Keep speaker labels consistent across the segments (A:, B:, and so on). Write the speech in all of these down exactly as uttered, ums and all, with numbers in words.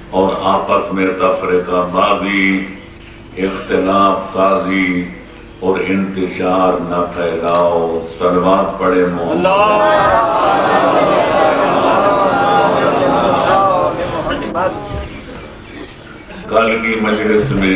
A: اور آپس میں تفرقہ بازی، اختلاف سازی اور انتشار نہ پھیلاؤ۔ صلوات پڑھے محمد۔ کل کی مجلس میں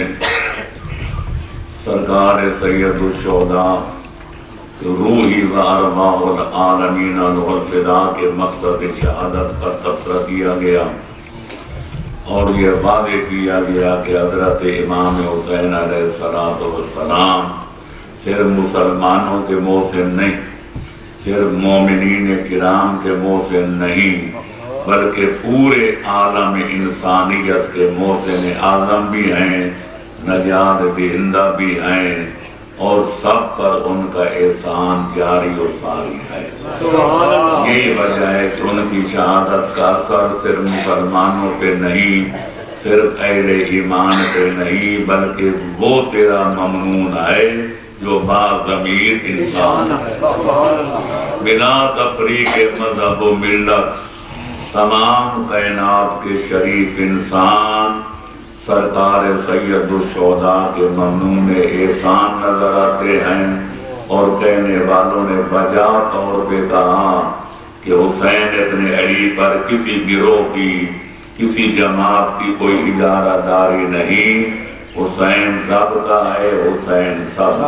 A: سرکار سید الشہداء روحی و ارواح العالمین له الفداء کے مقصد شہادت پر تبصرہ کیا گیا اور یہ واضح کیا گیا کہ حضرت امام حسین علیہ السلام صرف مسلمانوں کے محسن نہیں، صرف مومنین کرام کے محسن نہیں، بلکہ پورے عالم انسانیت کے محسن اعظم بھی ہیں، نجات دہندہ بھی ہیں، اور سب پر ان کا احسان جاری و ساری ہے۔ یہی وجہ ہے کہ ان کی شہادت کا اثر صرف مسلمانوں پہ نہیں، صرف اہل ایمان پہ نہیں، بلکہ وہ تیرا ممنون ہے جو باضمیر انسان ہے، بلا تفریق مذہب و ملت تمام کائنات کے شریف انسان سرکار سید الشہداء کے ممنون احسان نظر آتے ہیں، اور کہنے والوں نے بجا طور پہ کہا کہ حسین ابن علی پر کسی گروہ کی، کسی جماعت کی کوئی اجارہ داری نہیں، حسین رب کا ہے، حسین سب،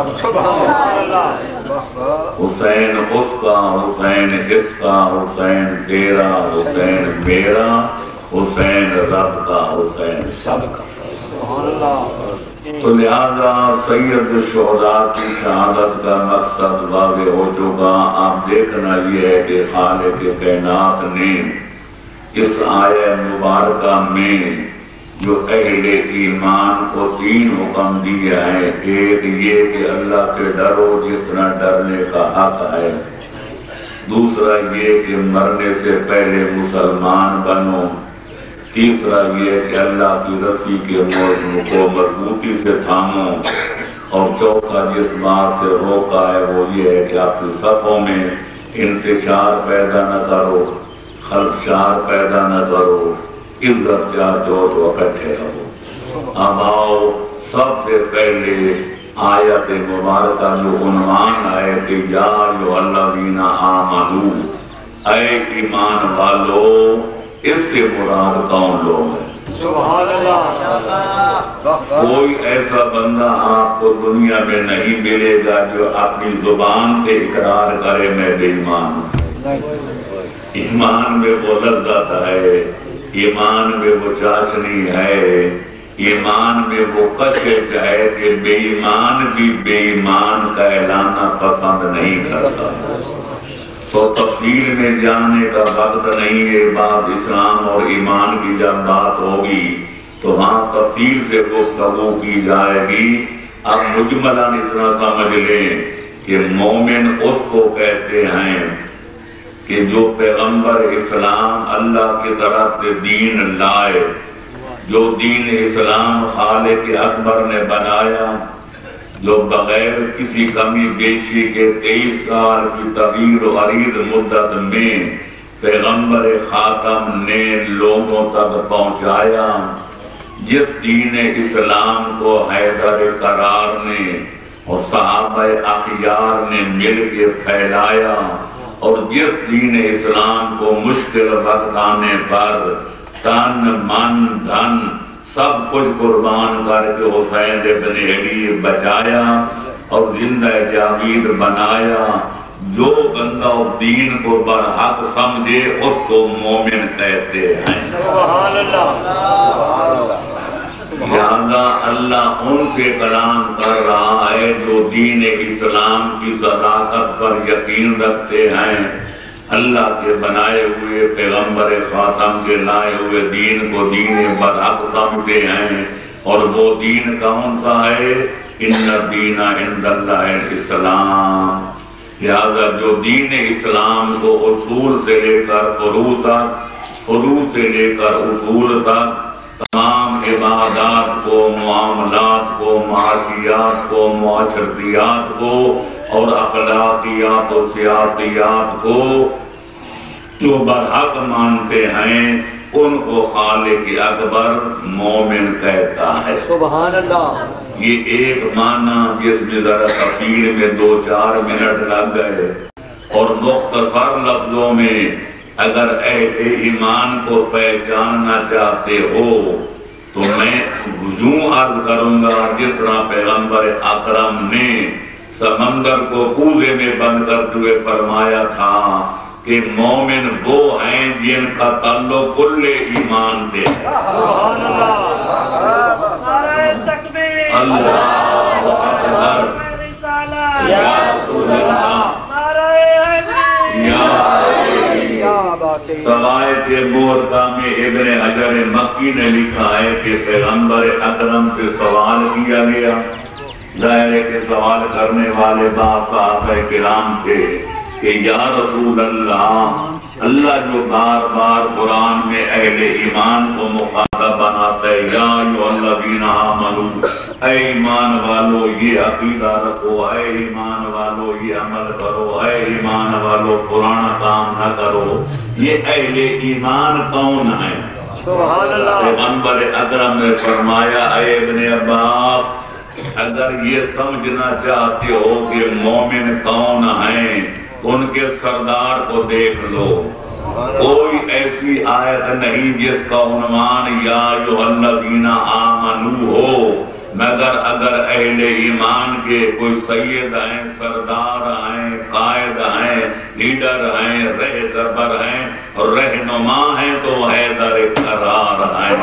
A: حسین اس کا، حسین اس کا، حسین تیرا، حسین میرا، حسین رب کا، حسین سب کا۔ تو لہذا سید الشہداء کی شہادت کا مقصد واضح ہو چکا۔ آپ دیکھنا یہ ہے کہ خالق کائنات نے اس آیہ مبارکہ میں جو اہل ایمان کو تین حکم دیا ہے، ایک یہ کہ اللہ سے ڈرو جتنا ڈرنے کا حق ہے، دوسرا یہ کہ مرنے سے پہلے مسلمان بنو، تیسرا یہ کہ اللہ کی رسی کے موضوع کو مضبوطی سے تھامو، اور چوتھا جس بات سے روکا ہے وہ یہ ہے کہ آپ کی صفوں میں انتشار پیدا نہ کرو، خلفشار پیدا نہ کرو، عزت چاہتے ہو تو اکٹھے رہو۔ اب آؤ سب سے پہلے آیت مبارکہ جو عنوان ہے کہ یا ایھا الذین آمنو، اے ایمان والو، اس سے مراد کون لوگ ہیں؟
B: سبحان اللہ۔
A: کوئی ایسا بندہ آپ کو دنیا میں نہیں ملے گا جو اپنی زبان سے اقرار کرے میں بے ایمان ہوں۔ ایمان میں وہ لذت ہے، ایمان میں وہ چاشنی ہے، ایمان میں وہ کشش ہے کہ بے ایمان بھی بے ایمان کا اعلانہ پسند نہیں کرتا۔ تو تفصیل میں جانے کا وقت نہیں ہے، بات اسلام اور ایمان کی جب بات ہوگی تو وہاں تفصیل سے گفتگو کی جائے گی۔ اب مجملاً اتنا سمجھ لیں کہ مومن اس کو کہتے ہیں کہ جو پیغمبر اسلام اللہ کی طرف سے دین لائے، جو دین اسلام خالق اکبر نے بنایا، جو بغیر کسی کمی بیشی کے تیئیس سال کی طویل و عریض مدت میں پیغمبر خاتم نے لوگوں تک پہنچایا، جس دین اسلام کو حیدر قرار نے اور صحابہ اخیار نے مل کے پھیلایا، اور جس دین اسلام کو مشکل وقت آنے پر تن من دھن سب کچھ قربان کر کے حسین ابن علی بچایا اور زندہ جاوید بنایا۔ جو بندہ دین کو برحق سمجھے اس کو مومن کہتے ہیں۔
B: سبحان اللہ۔
A: لہذا اللہ ان سے کلام کر رہا ہے جو دین اسلام کی صداقت پر یقین رکھتے ہیں، اللہ کے بنائے ہوئے پیغمبر خاتم کے لائے ہوئے دین کو دین برحق سمجھتے ہیں، اور وہ دین کون سا ہے؟ ان الدین عند اللہ الاسلام۔ لہذا جو دین اسلام کو اصول سے لے کر فروع تک، فروع سے لے کر اصول تک، تمام عبادات کو، معاملات کو، معاشیات کو، معاشرتیات کو اور اخلاقیات و سیاسیات کو جو برحق مانتے ہیں، ان کو خالق اکبر مومن کہتا ہے۔
B: سبحان اللہ۔
A: یہ ایک معنی جس میں ذرا تفصیل میں دو چار منٹ لگ گئے، اور مختصر لفظوں میں اگر اہل ایمان کو پہچاننا چاہتے ہو تو میں یوں عرض کروں گا جس طرح پیغمبر اکرم نے سمندر کو کوزے میں بند کرتے ہوئے فرمایا تھا کہ مومن وہ ہیں جن کا تعلق کل ایمان سے ہے۔
B: سبحان اللہ۔ نعرہ تکبیر۔
A: اللہ اکبر۔
B: رسالہ۔
A: یا رسول اللہ۔
B: نعرہ حیدر۔
A: یا سوائے مورکہ میں ابن حجر مکی نے لکھا ہے کہ پیغمبر اکرم سے سوال کیا گیا، ظاہر کے سوال کرنے والے بعض صحابہ کرام تھے کہ یا رسول اللہ، اللہ جو بار بار قرآن میں اہل ایمان کو مخاطب بناتا ہے، یا ایھا الذین آمنوا، اے ایمان والو یہ عقیدہ رکھو، اے ایمان والو یہ عمل کرو، اے ایمان والو پرانا کام نہ کرو، یہ اہل ایمان کون ہے؟
B: سبحان اللہ۔
A: پیغمبر اکرم نے فرمایا اے ابن عباس، اگر یہ سمجھنا چاہتے ہو کہ مومن کون ہیں ان کے سردار کو دیکھ لو۔ کوئی ایسی آیت نہیں جس کا عنوان یا ایھا الذین آمنوا ہو، مگر اگر اہل ایمان کے کوئی سید ہیں، سردار ہیں، قائد ہیں، لیڈر ہیں، رہبر ہیں اور رہنما ہیں تو حیدر قرار ہیں۔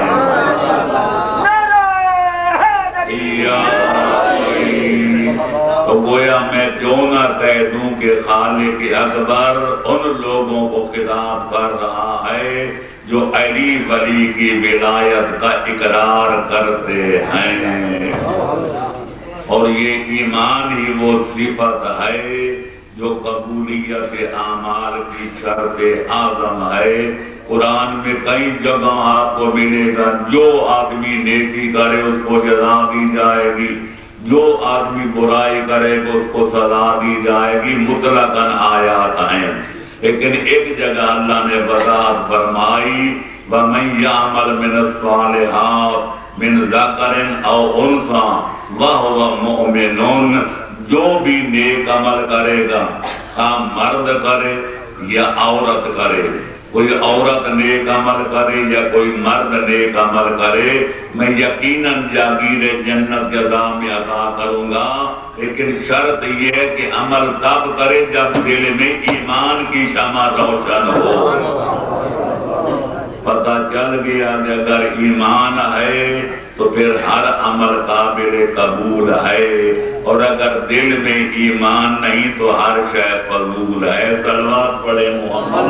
A: تو گویا میں کیوں نہ کہہ دوں کہ خالق اکبر ان لوگوں کو خطاب کر رہا ہے جو علی ولی کی ولایت کا اقرار کرتے ہیں، اور یہ ایمان ہی وہ صفت ہے جو قبولیت اعمال کی شرط اعظم ہے۔ قرآن میں کئی جگہ آپ کو ملے گا جو آدمی نیکی کرے اس کو جزا دی جائے گی، جو آدمی برائی کرے گا اس کو سزا دی جائے گی، مطلقاً آیات ہیں۔ لیکن ایک جگہ اللہ نے وضاحت فرمائی وَمَن يَعْمَلْ مِنَ الصَّالِحَاتِ مِنْ ذَكَرٍ أَوْ أُنثَىٰ وَهُوَ مُؤْمِنٌ، جو بھی نیک عمل کرے گا، خواہ مرد کرے یا عورت کرے، کوئی عورت نیک عمل کرے یا کوئی مرد نیک عمل کرے، میں یقیناً جاگیر جنت جزا میں عطا کروں گا، لیکن شرط یہ ہے کہ عمل تب کرے جب دل میں ایمان کی شمع روشن ہو۔ پتہ چل گیا کہ اگر ایمان ہے تو پھر ہر عمل قابل قبول ہے، اور اگر دل میں ایمان نہیں تو ہر شے فضول ہے۔ صلوات پڑھے محمد۔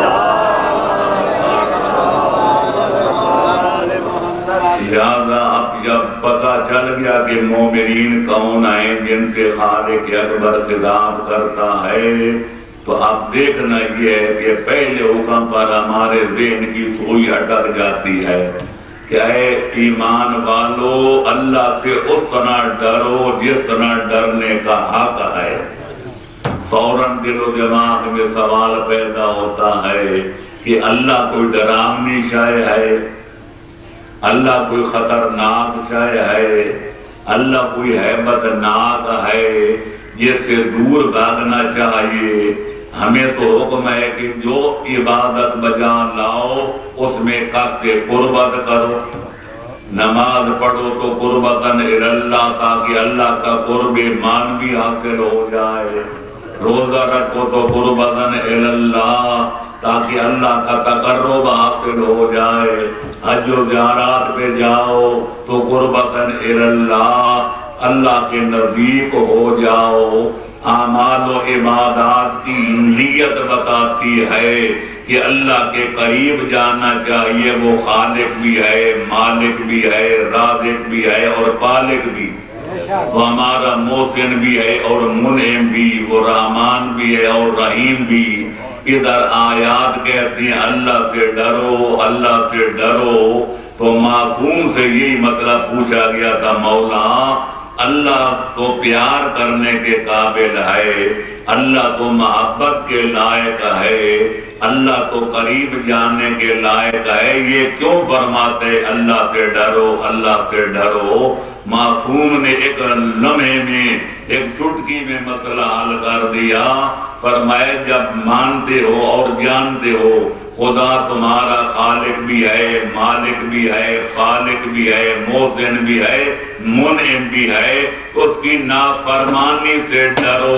A: لہذا اب جب پتہ چل گیا کہ مومنین کون ہیں جن سے خالق اکبر خطاب کرتا ہے، تو اب دیکھنا یہ ہے کہ پہلے حکم پر ہمارے ذہن کی سوئی اٹک جاتی ہے کہ اے ایمان والو اللہ سے اس طرح ڈرو جس طرح ڈرنے کا حق ہے۔ فوراً دل و دماغ میں سوال پیدا ہوتا ہے کہ اللہ کوئی ڈرامنی شے ہے، اللہ کوئی خطرناک شے ہے، اللہ کوئی ہیبت ناک ہے جس سے دور بھاگنا چاہیے؟ ہمیں تو حکم ہے کہ جو عبادت بجا لاؤ اس میں قصد قربت کرو، نماز پڑھو تو قربتاً اللہ تاکہ اللہ کا قرب مان بھی حاصل ہو جائے، روزہ رکھو تو قربتاً اللہ تاکہ اللہ کا تقرب حاصل ہو جائے، حج و زیارات پہ جاؤ تو قربتاً اللہ اللہ کے نزدیک ہو جاؤ۔ اعمال و عبادات کی نیت بتاتی ہے کہ اللہ کے قریب جانا چاہیے، وہ خالق بھی ہے، مالک بھی ہے، رازق بھی ہے اور پالک بھی، وہ ہمارا محسن بھی ہے اور منعم بھی، وہ رحمان بھی ہے اور رحیم بھی۔ ادھر آیات کہتی ہیں اللہ سے ڈرو، اللہ سے ڈرو، تو معصوم سے یہی مطلب پوچھا گیا تھا مولا اللہ تو پیار کرنے کے قابل ہے، اللہ تو محبت کے لائق ہے، اللہ تو قریب جانے کے لائق ہے، یہ کیوں فرماتے اللہ سے ڈرو اللہ سے ڈرو؟ معصوم نے ایک لمحے میں ایک چٹکی میں مسئلہ حل کر دیا، فرمایا جب مانتے ہو اور جانتے ہو خدا تمہارا خالق بھی ہے، مالک بھی ہے، خالق بھی ہے، محسن بھی ہے، منعم بھی ہے، اس کی نافرمانی سے ڈرو۔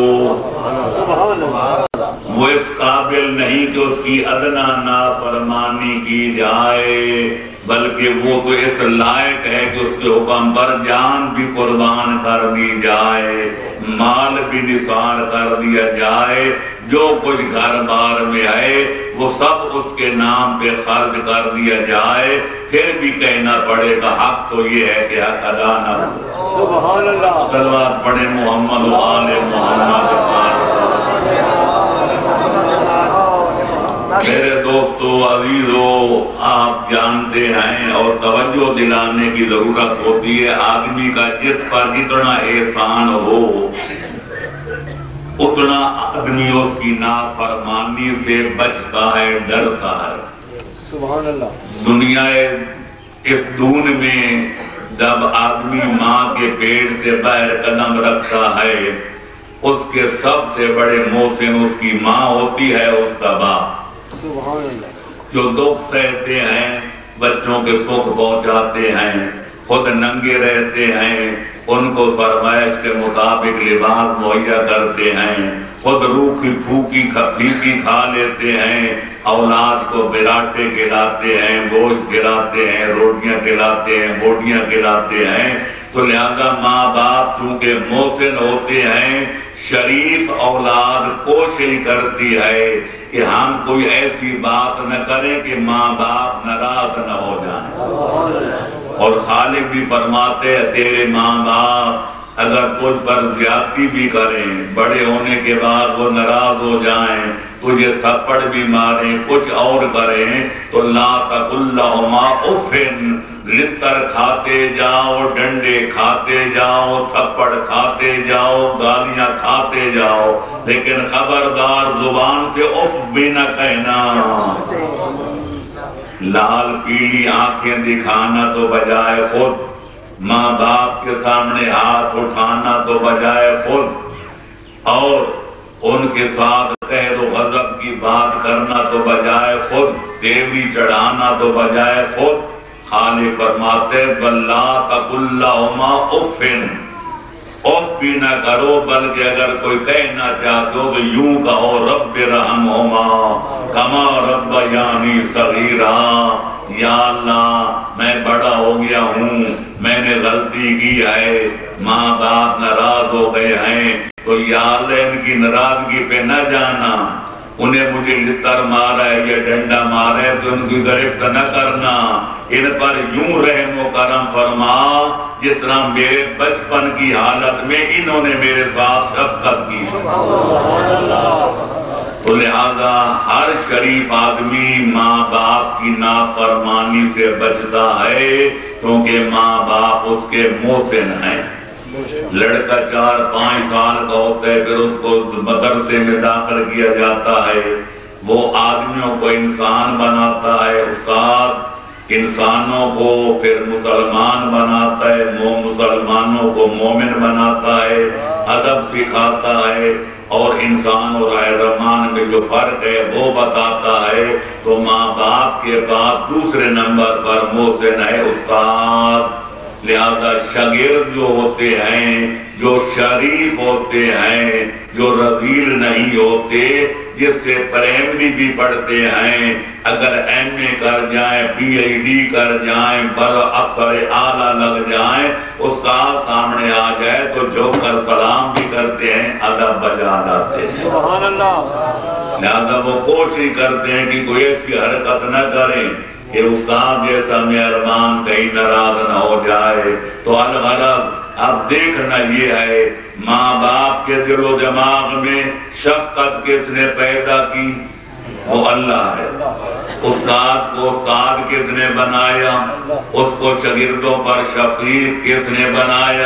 A: وہ اس قابل نہیں کہ اس کی ادنا نافرمانی کی جائے، بلکہ وہ تو اس لائق ہے کہ اس کے حکم پر جان بھی قربان کر دی جائے، مال بھی نثار کر دیا جائے، جو کچھ گھر بار میں ہے وہ سب اس کے نام پہ خرچ کر دیا جائے، پھر بھی کہنا پڑے گا حق تو یہ ہے کہ حق ادا نہ ہو۔
B: سبحان اللہ۔
A: صلوات پڑھیں محمد و آل محمد۔ میرے دوستو عزیزو، آپ جانتے ہیں اور توجہ دلانے کی ضرورت ہوتی ہے، آدمی کا جس پر اتنا احسان ہو اتنا آدمی اس کی نافرمانی سے بچتا ہے، ڈرتا ہے۔
B: سبحان اللہ۔
A: دنیا اس دون میں جب آدمی ماں کے پیٹ سے باہر قدم رکھتا ہے، اس کے سب سے بڑے محسن اس کی ماں ہوتی ہے، اس کا باپ، جو دکھ سہتے ہیں، بچوں کے سکھ پہنچاتے ہیں، خود ننگے رہتے ہیں، ان کو فرمائش کے مطابق لباس مہیا کرتے ہیں، خود روکھی پھوکی پھیکی کھا لیتے ہیں، اولاد کو براٹے کھلاتے ہیں، گوشت کھلاتے ہیں، روٹیاں کھلاتے ہیں، بوٹیاں کھلاتے ہیں۔ تو لہذا ماں باپ چونکہ محسن ہوتے ہیں، شریف اولاد کوشش کرتی ہے کہ ہم کوئی ایسی بات نہ کریں کہ ماں باپ ناراض نہ ہو جائیں، اور خالق بھی فرماتے ہیں تیرے ماں باپ اگر تجھ پر زیادتی بھی کریں، بڑے ہونے کے بعد وہ ناراض ہو جائیں، تجھے تھپڑ بھی ماریں، کچھ اور کریں، تو لا تقل لہما اف، لتر کھاتے جاؤ، ڈنڈے کھاتے جاؤ، تھپڑ کھاتے جاؤ، گالیاں کھاتے جاؤ، لیکن خبردار زبان سے اف بھی نہ کہنا۔ لال پیلی آنکھیں دکھانا تو بجائے خود، ماں باپ کے سامنے ہاتھ اٹھانا تو بجائے خود، اور ان کے ساتھ قہر و غضب کی بات کرنا تو بجائے خود، دیوی چڑھانا تو بجائے خود، خالق فرماتے بلا تقل لہما اف، اف بھی نہ کرو، بلکہ اگر کوئی کہنا چاہتے ہو تو یوں کہو رب رحمہما کما ربیانی صغیرا، یا اللہ میں بڑا ہو گیا ہوں، میں نے غلطی کی ہے، ماں باپ ناراض ہو گئے ہیں، تو یا اللہ ان کی ناراضگی پہ نہ جانا، انہیں مجھے لتر مارا ہے یا ڈنڈا مارا ہے تو ان کی گرفت نہ کرنا، ان پر یوں رحم و کرم فرما جس طرح میرے بچپن کی حالت میں انہوں نے میرے ساتھ شفقت کی۔ تو لہذا ہر شریف آدمی ماں باپ کی نافرمانی سے بچتا ہے، کیونکہ ماں باپ اس کے محسن ہیں۔ لڑکا چار پانچ سال کا ہوتا ہے، پھر اس کو مدرسے میں داخل کیا جاتا ہے، وہ آدمیوں کو انسان بناتا ہے، استاد انسانوں کو پھر مسلمان بناتا ہے، مسلمانوں کو مومن بناتا ہے، ادب سکھاتا ہے، اور انسان اور حیرمان میں جو فرق ہے وہ بتاتا ہے۔ تو ماں باپ کے بعد دوسرے نمبر پر محسن ہے استاد۔ لہذا شاگرد جو ہوتے ہیں، جو شریف ہوتے ہیں، جو رذیل نہیں ہوتے، جس سے پرائمری بھی پڑھتے ہیں، اگر ایم اے کر جائیں، پی ایچ ڈی کر جائیں، بر افسر اعلیٰ لگ جائیں، استاد سامنے آ جائے تو جھک کر سلام بھی کرتے ہیں، ادب بجا لاتے ہیں۔
B: سبحان اللہ۔
A: لہذا وہ کوشش کرتے ہیں کہ کوئی ایسی حرکت نہ کریں کہ استاد جیسا مہربان کہیں ناراض نہ ہو جائے۔ تو الغرض اب دیکھنا یہ ہے، ماں باپ کے دل و دماغ میں شفقت کس نے پیدا کی؟ وہ اللہ ہے۔ استاد کو استاد کس نے بنایا؟ اس کو شاگردوں پر شفیق کس نے بنایا؟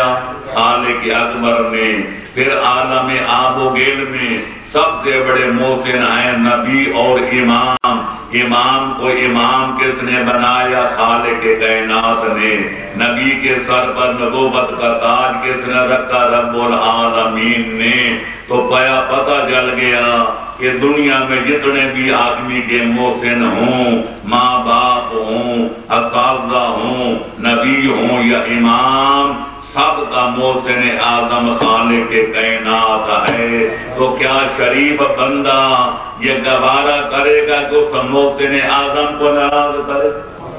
A: خالق اکبر نے پھر عالم آب و گیل میں سب سے بڑے محسن ہیں نبی اور امام امام کو امام کس نے بنایا خالق کائنات نے نبی کے سر پر نبوت کا تاج کس نے رکھا رب العالمین نے تو پایا پتہ چل گیا کہ دنیا میں جتنے بھی آدمی کے محسن ہوں ماں باپ ہوں اساتذہ ہوں نبی ہوں یا امام سب کا محسن اعظم خالق کائنات ہے تو کیا شریف بندہ یہ گوارا کرے گا کہ اس محسن اعظم کو ناراض کرے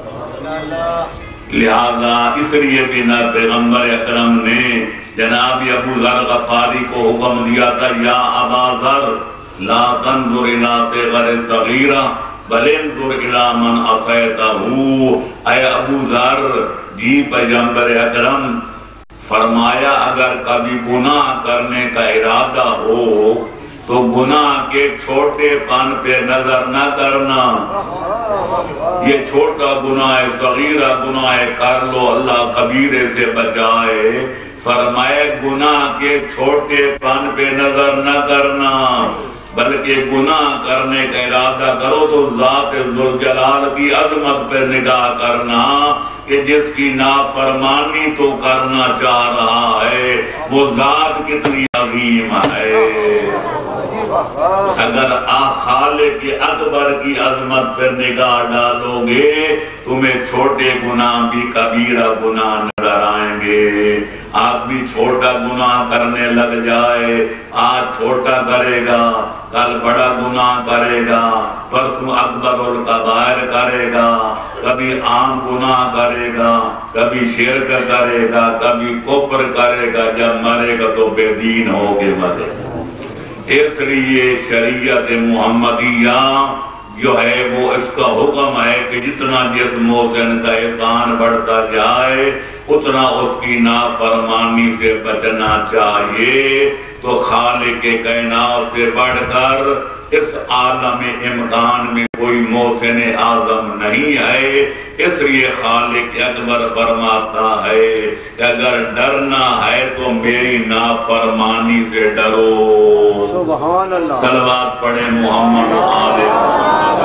A: لہذا اس لیے بنا پیغمبر اکرم نے جناب ابو ذر غفاری کو حکم دیا تھا یا ابا ذر لا تنظر الى صغر صغیرہ بل انظر الى من عصیتہ اے ابو ذر جی پیغمبر اکرم فرمایا اگر کبھی گناہ کرنے کا ارادہ ہو تو گناہ کے چھوٹے پن پہ نظر نہ کرنا یہ چھوٹا گناہ صغیرہ گناہ کر لو اللہ کبیرے سے بچائے فرمائے گناہ کے چھوٹے پن پہ نظر نہ کرنا بلکہ گناہ کرنے کا ارادہ کرو تو ذات ذوالجلال کی عظمت پہ نگاہ کرنا کہ جس کی نافرمانی تو کرنا چاہ رہا ہے وہ ذات کتنی عظیم ہے اگر خالق اکبر کی عظمت پر نگاہ ڈالو گے تمہیں چھوٹے گناہ بھی کبیرہ گناہ نظر آئیں گے آدمی چھوٹا گناہ کرنے لگ جائے آج چھوٹا کرے گا کل بڑا گناہ کرے گا پرسوں اکبر الکبائر کرے گا کبھی عام گناہ کرے گا کبھی شرک کرے گا کبھی کفر کرے گا جب مرے گا تو بے دین ہو کے مرے اس لیے شریعت محمدیہ جو ہے وہ اس کا حکم ہے کہ جتنا جس محسن کا احسان بڑھتا جائے اتنا اس کی نافرمانی سے بچنا چاہیے تو خالق کائنات سے بڑھ کر اس عالم امکان میں کوئی محسن اعظم نہیں ہے اس لیے خالق اکبر فرماتا ہے کہ اگر ڈرنا ہے تو میری نافرمانی سے ڈرو
B: سبحان اللہ
A: صلوات پڑھیں محمد علیہ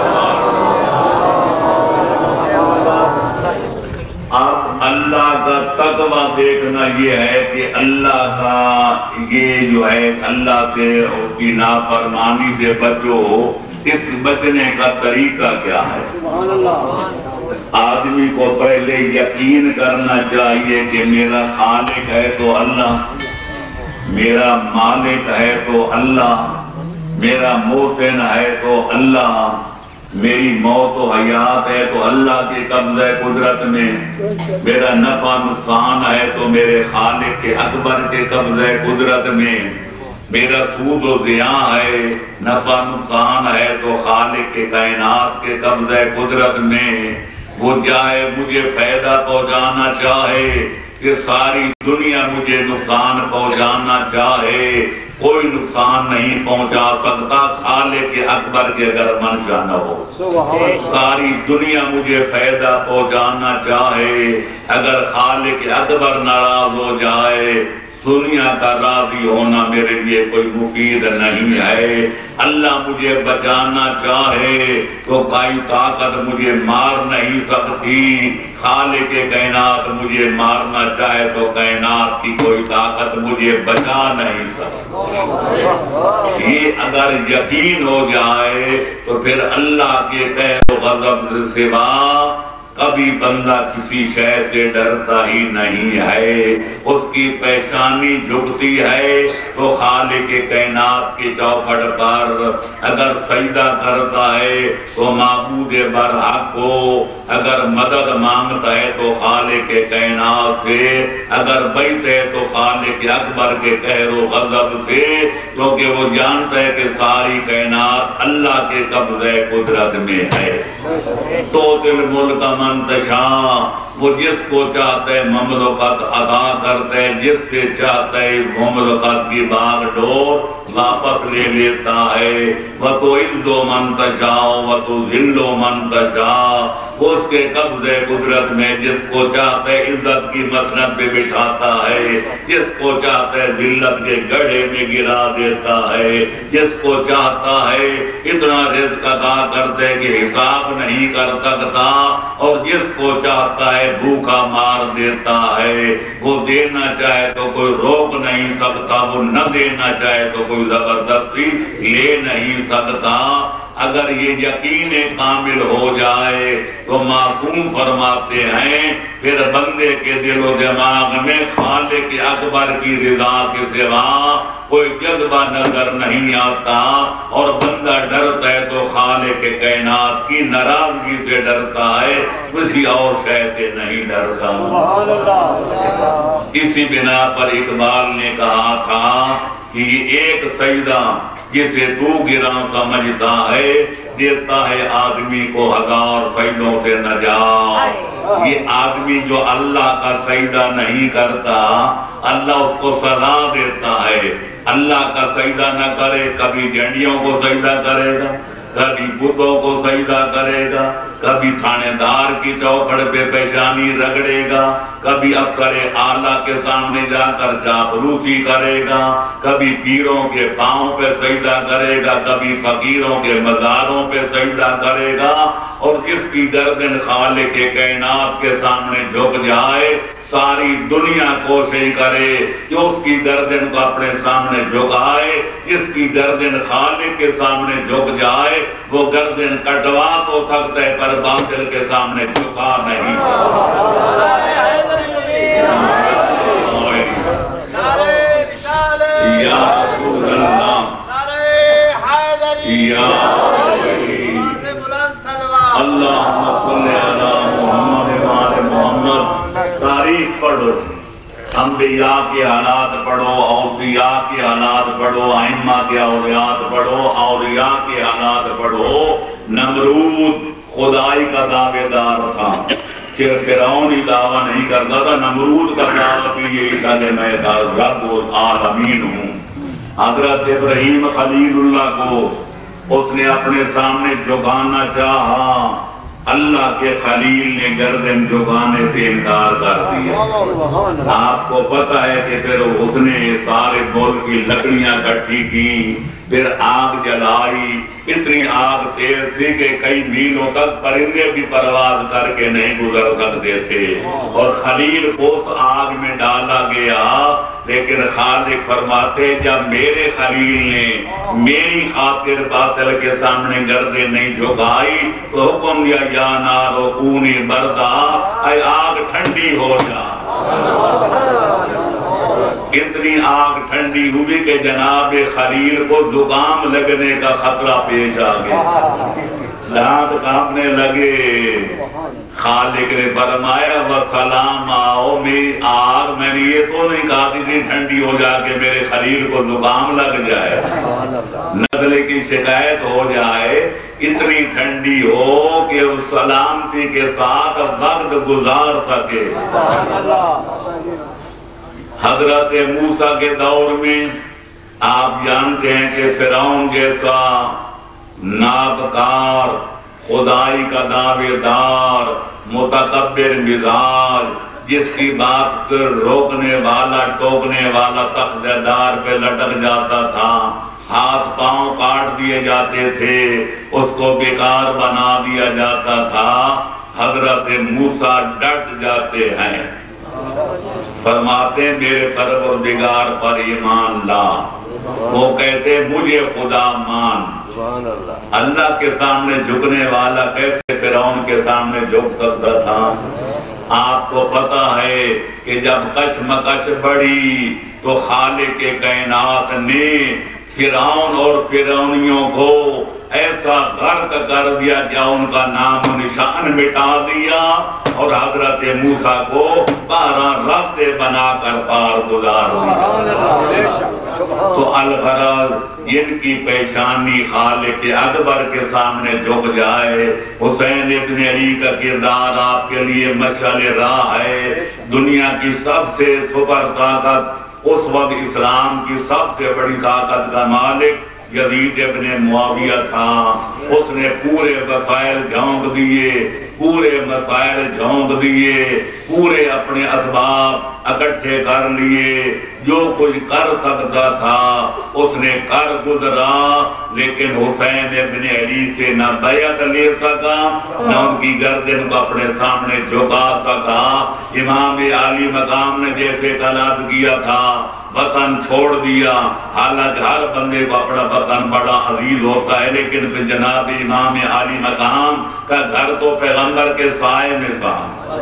A: آپ اللہ کا تقوی دیکھنا یہ ہے کہ اللہ کا یہ جو ہے اللہ سے اس کی نافرمانی سے بچو اس بچنے کا طریقہ کیا ہے
B: سبحان اللہ
A: آدمی کو پہلے یقین کرنا چاہیے کہ میرا خالق ہے تو اللہ میرا مالک ہے تو اللہ میرا محسن ہے تو اللہ میری موت و حیات ہے تو اللہ کے قبضہ قدرت میں میرا نفع نقصان ہے تو میرے خالق کے اکبر کے قبضہ قدرت میں میرا سود و زیاں ہے نفع نقصان ہے تو خالق کے کائنات کے قبضہ قدرت میں وہ چاہے مجھے فائدہ پہنچانا چاہے کہ ساری دنیا مجھے نقصان پہنچانا چاہے کوئی نقصان نہیں پہنچا سکتا خالق اکبر کے اگر منشا نہ ہو ساری دنیا مجھے فائدہ پہنچانا چاہے اگر خالق اکبر ناراض ہو جائے دنیا کا راضی ہونا میرے لیے کوئی مفید نہیں ہے اللہ مجھے بچانا چاہے تو کوئی طاقت مجھے مار نہیں سکتی خالق کائنات مجھے مارنا چاہے تو کائنات کی کوئی طاقت مجھے بچا نہیں سکتی یہ اگر یقین ہو جائے تو پھر اللہ کے قہر و غضب سے سوا کبھی بندہ کسی شے سے ڈرتا ہی نہیں ہے اس کی پیشانی جھکتی ہے تو خالق کائنات کی چوکھٹ پر اگر سجدہ کرتا ہے تو معبود برحق کو اگر مدد مانگتا ہے تو خالق کائنات سے اگر بیت ہے تو خالق اکبر کے قہر و غضب سے کیونکہ وہ جانتا ہے کہ ساری کائنات اللہ کے قبضہ قدرت میں ہے تو دل ملک منتشا وہ جس کو چاہتا ہے مملکت عطا کرتا ہے، جس سے چاہتا ہے مملکت کی باغ ڈور واپس لے لیتا ہے۔ وَتُعِزُّ مَن تَشَاءُ وَتُذِلُّ مَن تَشَاءُ، وہ اس کے قبضے قدرت میں جس کو چاہتا ہے عزت کی مسند پہ بٹھاتا ہے، جس کو چاہتا ہے ذلت کے گڑھے میں گرا دیتا ہے، جس کو چاہتا ہے اتنا رزق عطا کرتے کہ حساب نہیں کر سکتا، اور جس کو چاہتا ہے بھوکا مار دیتا ہے۔ وہ دینا چاہے تو کوئی روک نہیں سکتا، وہ نہ دینا چاہے تو کوئی زبردستی لے نہیں سکتا۔ اگر یہ یقین کامل ہو جائے تو معصوم فرماتے ہیں پھر بندے کے دل و دماغ میں خالق اکبر کی رضا کے سوا کوئی جذبہ نظر نہیں آتا، اور بندہ ڈرتا ہے تو خالق کائنات کی ناراضگی سے ڈرتا ہے، کسی اور شے سے نہیں ڈرتا۔ اسی بنا پر اقبال نے کہا تھا کہ یہ ایک سجدہ جسے تو گراں سمجھتا ہے دیتا ہے آدمی کو ہزار سجدوں سے نجات۔ یہ آدمی جو اللہ کا سجدہ نہیں کرتا اللہ اس کو سزا دیتا ہے۔ اللہ کا سجدہ نہ کرے کبھی جھنڈیوں کو سجدہ کرے گا، کبھی بتوں کو سجدہ کرے گا، کبھی تھانے دار کی چوکھٹ پہ پیشانی رگڑے گا، کبھی افسر اعلیٰ کے سامنے جا کر چاپلوسی کرے گا، کبھی پیروں کے پاؤں پہ سجدہ کرے گا، کبھی فقیروں کے مزاروں پہ سجدہ کرے گا، اور جس کی گردن خالق کائنات کے سامنے جھک جائے ساری دنیا کوشش کرے کہ اس کی گردن کو اپنے سامنے جھکائے، جس کی گردن خالق کے سامنے جھک جائے وہ گردن کٹوا تو سکتا ہے پر باطل کے سامنے جھکا نہیں۔ یا رسول اللہ، یا اللہم صلی علی محمد وآل محمد۔ تاریخ پڑھو، انبیاء کے حالات پڑھو، اولیاء کے حالات پڑھو، ائمہ کے اولیات پڑھو، اولیاء کے حالات پڑھو۔ نمرود خدائی کا دعوے دار تھا، صرف فرعون ہی دعویٰ نہیں کرتا تھا، نمرود کا دعویٰ بھی یہی تھا کہ میں رب العالمین ہوں۔ حضرت ابراہیم خلیل اللہ کو اس نے اپنے سامنے جھکانا چاہا، اللہ کے خلیل نے گردن جھکانے سے انکار کر دیا۔ آپ کو پتہ ہے کہ پھر اس نے سارے ملک کی لکڑیاں کٹھی کی، پھر آگ جلائی، اتنی آگ تیز تھی کہ کئی میلوں تک پرندے بھی پرواز کر کے نہیں گزر سکتے تھے، اور خلیل کو اس آگ میں ڈالا گیا۔ لیکن خالق فرماتے جب میرے خلیل نے میری خاطر باطل کے سامنے گردن نہیں جھکائی تو حکم دیا یا نارو کونی بردا، اے آگ ٹھنڈی ہو جا۔ اتنی آگ ٹھنڈی ہوئی کہ جناب خلیل کو زکام لگنے کا خطرہ پیش آ گیا، دانت کانپنے لگے۔ خالق نے فرمایا وسلام آؤ میری آگ، میں نے یہ تو نہیں کہا تھی ٹھنڈی ہو جا کے میرے خلیل کو زکام لگ جائے، نزلے کی شکایت ہو جائے، اتنی ٹھنڈی ہو کہ اس سلامتی کے ساتھ وقت گزار سکے۔ حضرت موسیٰ کے دور میں آپ جانتے ہیں کہ فرعون جیسا نابکار، خدائی کا دعوے دار، متکبر مزاج، جس کی بات روکنے والا ٹوکنے والا تخت دار پہ لٹک جاتا تھا، ہاتھ پاؤں کاٹ دیے جاتے تھے، اس کو بیکار بنا دیا جاتا تھا۔ حضرت موسیٰ ڈٹ جاتے ہیں، فرماتے ہیں میرے پروردگار پر ایمان لا، وہ کہتے مجھے خدا مان۔ اللہ کے سامنے جھکنے والا کیسے فرعون کے سامنے جھک سکتا تھا؟ آپ کو پتا ہے کہ جب کشمکش بڑھی تو خالق کائنات نے فرعون اور فرعونیوں کو ایسا غرق کر دیا کہ ان کا نام و نشان مٹا دیا اور حضرت موسیٰ کو بارہ راستے بنا کر پار گزار دیا۔ تو الغرض ان کی پہچانی خالق اکبر کے سامنے جھک جائے۔ حسین ابن علی کا کردار آپ کے لیے مشعل راہ ہے۔ دنیا کی سب سے سپر طاقت، اس وقت اسلام کی سب سے بڑی طاقت کا مالک یزید ابن معاویہ تھا۔ اس نے پورے وسائل جھونک دیے، پورے مسائل جھونک دیے، پورے اپنے اسباب اکٹھے کر لیے، جو کچھ کر سکتا تھا اس نے کر گزرا، لیکن حسین ابن علی سے نہ بیعت لے سکا، نہ ان کی گردن کو اپنے سامنے جھکا سکا۔ امام عالی مقام نے جیسے طلب کیا تھا، وطن چھوڑ دیا، حالانکہ ہر بندے کو اپنا وطن بڑا عزیز ہوتا ہے، لیکن پھر جناب امام عالی مقام کا گھر تو پیغمبر کے سائے میں تھا،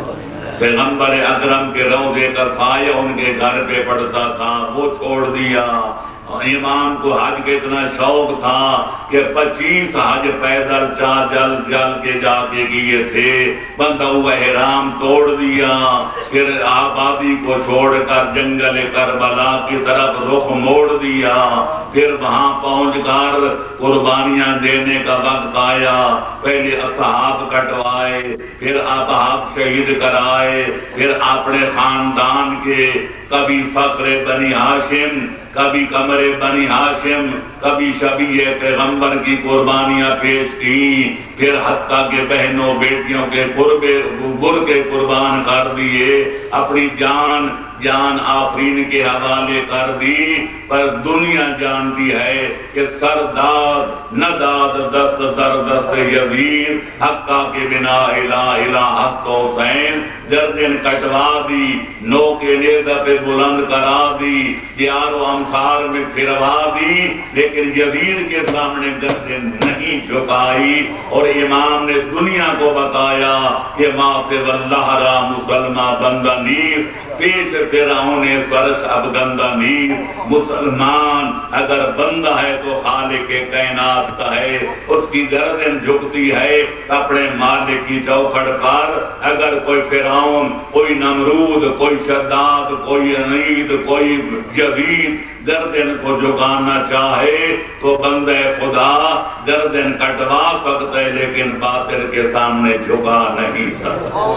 A: پیغمبر اکرم کے روضے کا سایہ ان کے گھر پہ پڑتا تھا، وہ چھوڑ دیا۔ امام کو حج کے اتنا شوق تھا کہ پچیس حج پیدل چا جل جل کے جا کے کیے تھے، بندہ ہوا احرام توڑ دیا، پھر آبادی کو چھوڑ کر جنگل کربلا کی طرف رخ موڑ دیا، پھر وہاں پہنچ کر قربانیاں دینے کا وقت آیا، پہلے اصحاب کٹوائے، پھر اصحاب شہید کرائے، پھر اپنے خاندان کے کبھی فخر بنی ہاشم، کبھی قمر بنی ہاشم، کبھی شبیہ پیغمبر کی قربانیاں پیش کی، پھر حتیٰ کہ بہنوں بیٹیوں کے برقے قربان کر دیے، اپنی جان جان آفرین کے حوالے کر دی۔ پر دنیا جانتی ہے کہ سرداد نداد دست در دست یزید، حقہ کے بنا الہ الہ حق حسین، گردن کٹوا دی، نو کے نیزہ پہ بلند کرا دی، دیار و امثال میں پھروا دی، لیکن یزید کے سامنے گردن نہیں جھکائی۔ اور امام نے دنیا کو بتایا کہ ماں سے واللہ را مسلمہ بندہ نیر، پیش فرعون فرش افگندہ نیر۔ مسلمان اگر بندہ ہے تو خالق کائنات کا ہے، اس کی گردن جھکتی ہے اپنے مالک کی چوکھٹ پر۔ اگر کوئی فرعون، کوئی نمرود، کوئی شداد، کوئی انید، کوئی یزید گردن کو جھکانا چاہے تو بندہ خدا گردن کٹوا سکتا ہے، لیکن باطل کے سامنے جھکا نہیں سکتا۔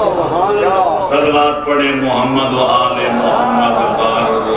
A: صلوات پڑھیں محمد و آل محمد بارک۔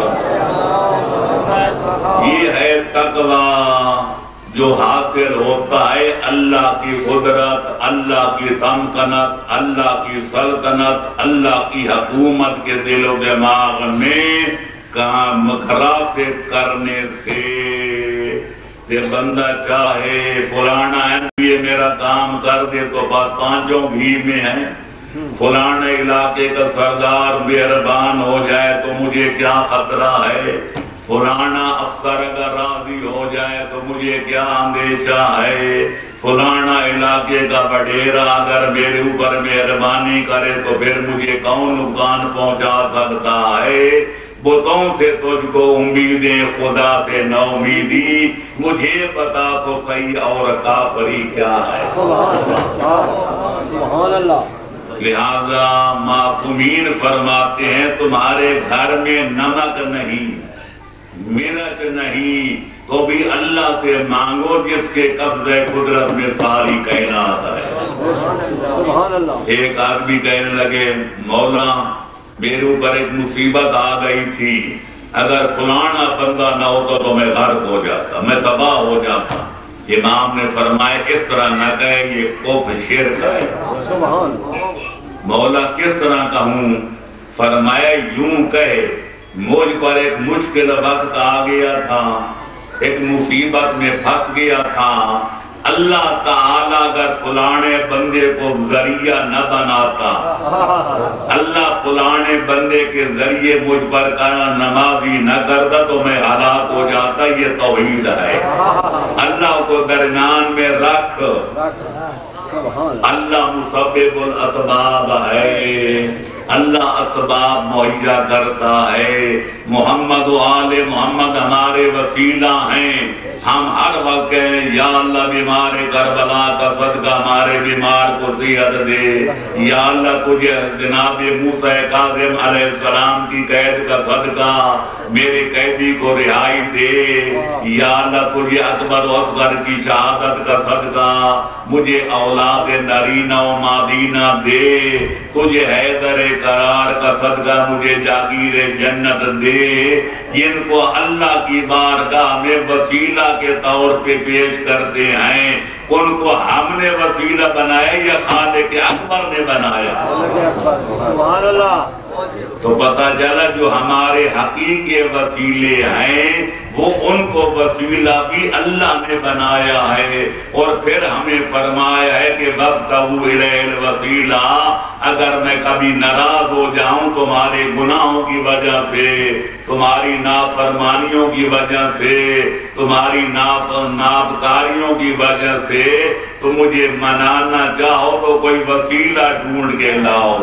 A: یہ ہے تقویٰ جو حاصل ہوتا ہے اللہ کی قدرت، اللہ کی تمکنت، اللہ کی سلطنت، اللہ کی حکومت کے دل و دماغ میں کام خراست کرنے سے۔ کہ بندہ چاہے فلانا ہے یہ میرا کام کر دے تو بات پانچوں بھی میں ہے، فلانا علاقے کا سردار مہربان ہو جائے تو مجھے کیا خطرہ ہے، فلانا افسر اگر راضی ہو جائے تو مجھے کیا اندیشہ ہے، فلانا علاقے کا بڑھیرا اگر میرے اوپر مہربانی کرے تو پھر مجھے کون نقصان پہنچا سکتا ہے۔ بتوں سے تجھ کو امیدیں خدا سے نہ امیدی، مجھے بتا تو صحیح اور کافری کیا ہے۔
B: سبحان اللہ۔
A: لہذا معصومین فرماتے ہیں تمہارے گھر میں نمک نہیں، مرچ نہیں، تو بھی اللہ سے مانگو جس کے قبضہ قدرت میں ساری کائنات ہے۔
B: سبحان اللہ۔
A: ایک آدمی کہنے لگے مولا میرے اوپر ایک مصیبت آ گئی تھی، اگر فلانا بندہ نہ ہوتا تو میں غرق ہو جاتا، میں تباہ ہو جاتا۔ امام نے فرمایا اس طرح نہ کہے، یہ کفر شرک ہے۔
B: سبحان
A: مولا کس طرح کہوں؟ فرمایا یوں کہے مجھ پر ایک مشکل وقت آ گیا تھا، ایک مصیبت میں پھنس گیا تھا، اللہ تعالیٰ اگر فلانے بندے کو ذریعہ نہ بناتا، اللہ فلانے بندے کے ذریعے مجھ پر کرا نمازی نہ کرتا تو میں ہلاک ہو جاتا۔ یہ توحید ہے، اللہ کو درمیان میں رکھ، اللہ مسبب الاسباب ہے، اللہ اسباب مہیا کرتا ہے۔ محمد و آل محمد ہمارے وسیلہ ہیں۔ ہم ہر وقت کہیں یا اللہ بیمار کربلا کا صدقہ ہمارے بیمار کو صحت دے، یا اللہ تجھے جناب موسیٰ کاظم علیہ السلام کی قید کا صدقہ میرے قیدی کو رہائی دے، یا اللہ تجھے اکبر و اصغر کی شہادت کا صدقہ مجھے اولاد نرینہ و مادینہ دے، تجھے حیدر قرار کا صدقہ مجھے جاگیر جنت دے، جن کو اللہ کی بارگاہ میں وسیلہ کے طور پہ پیش کرتے ہیں ان کو ہم نے وسیلہ بنایا یا خالق اکبر نے بنایا؟
B: سبحان اللہ۔
A: تو پتہ چلا جو ہمارے حقیقی وسیلے ہیں وہ ان کو وسیلہ بھی اللہ نے بنایا ہے، اور پھر ہمیں فرمایا ہے کہ وَابْتَغُوا إِلَيْهِ الْوَسِيلَةَ، اگر میں کبھی ناراض ہو جاؤں تمہارے گناہوں کی وجہ سے، تمہاری نافرمانیوں کی وجہ سے، تمہاری نافرمانیوں کی وجہ سے تو مجھے منانا چاہو تو کوئی وسیلہ ڈھونڈ کے لاؤ۔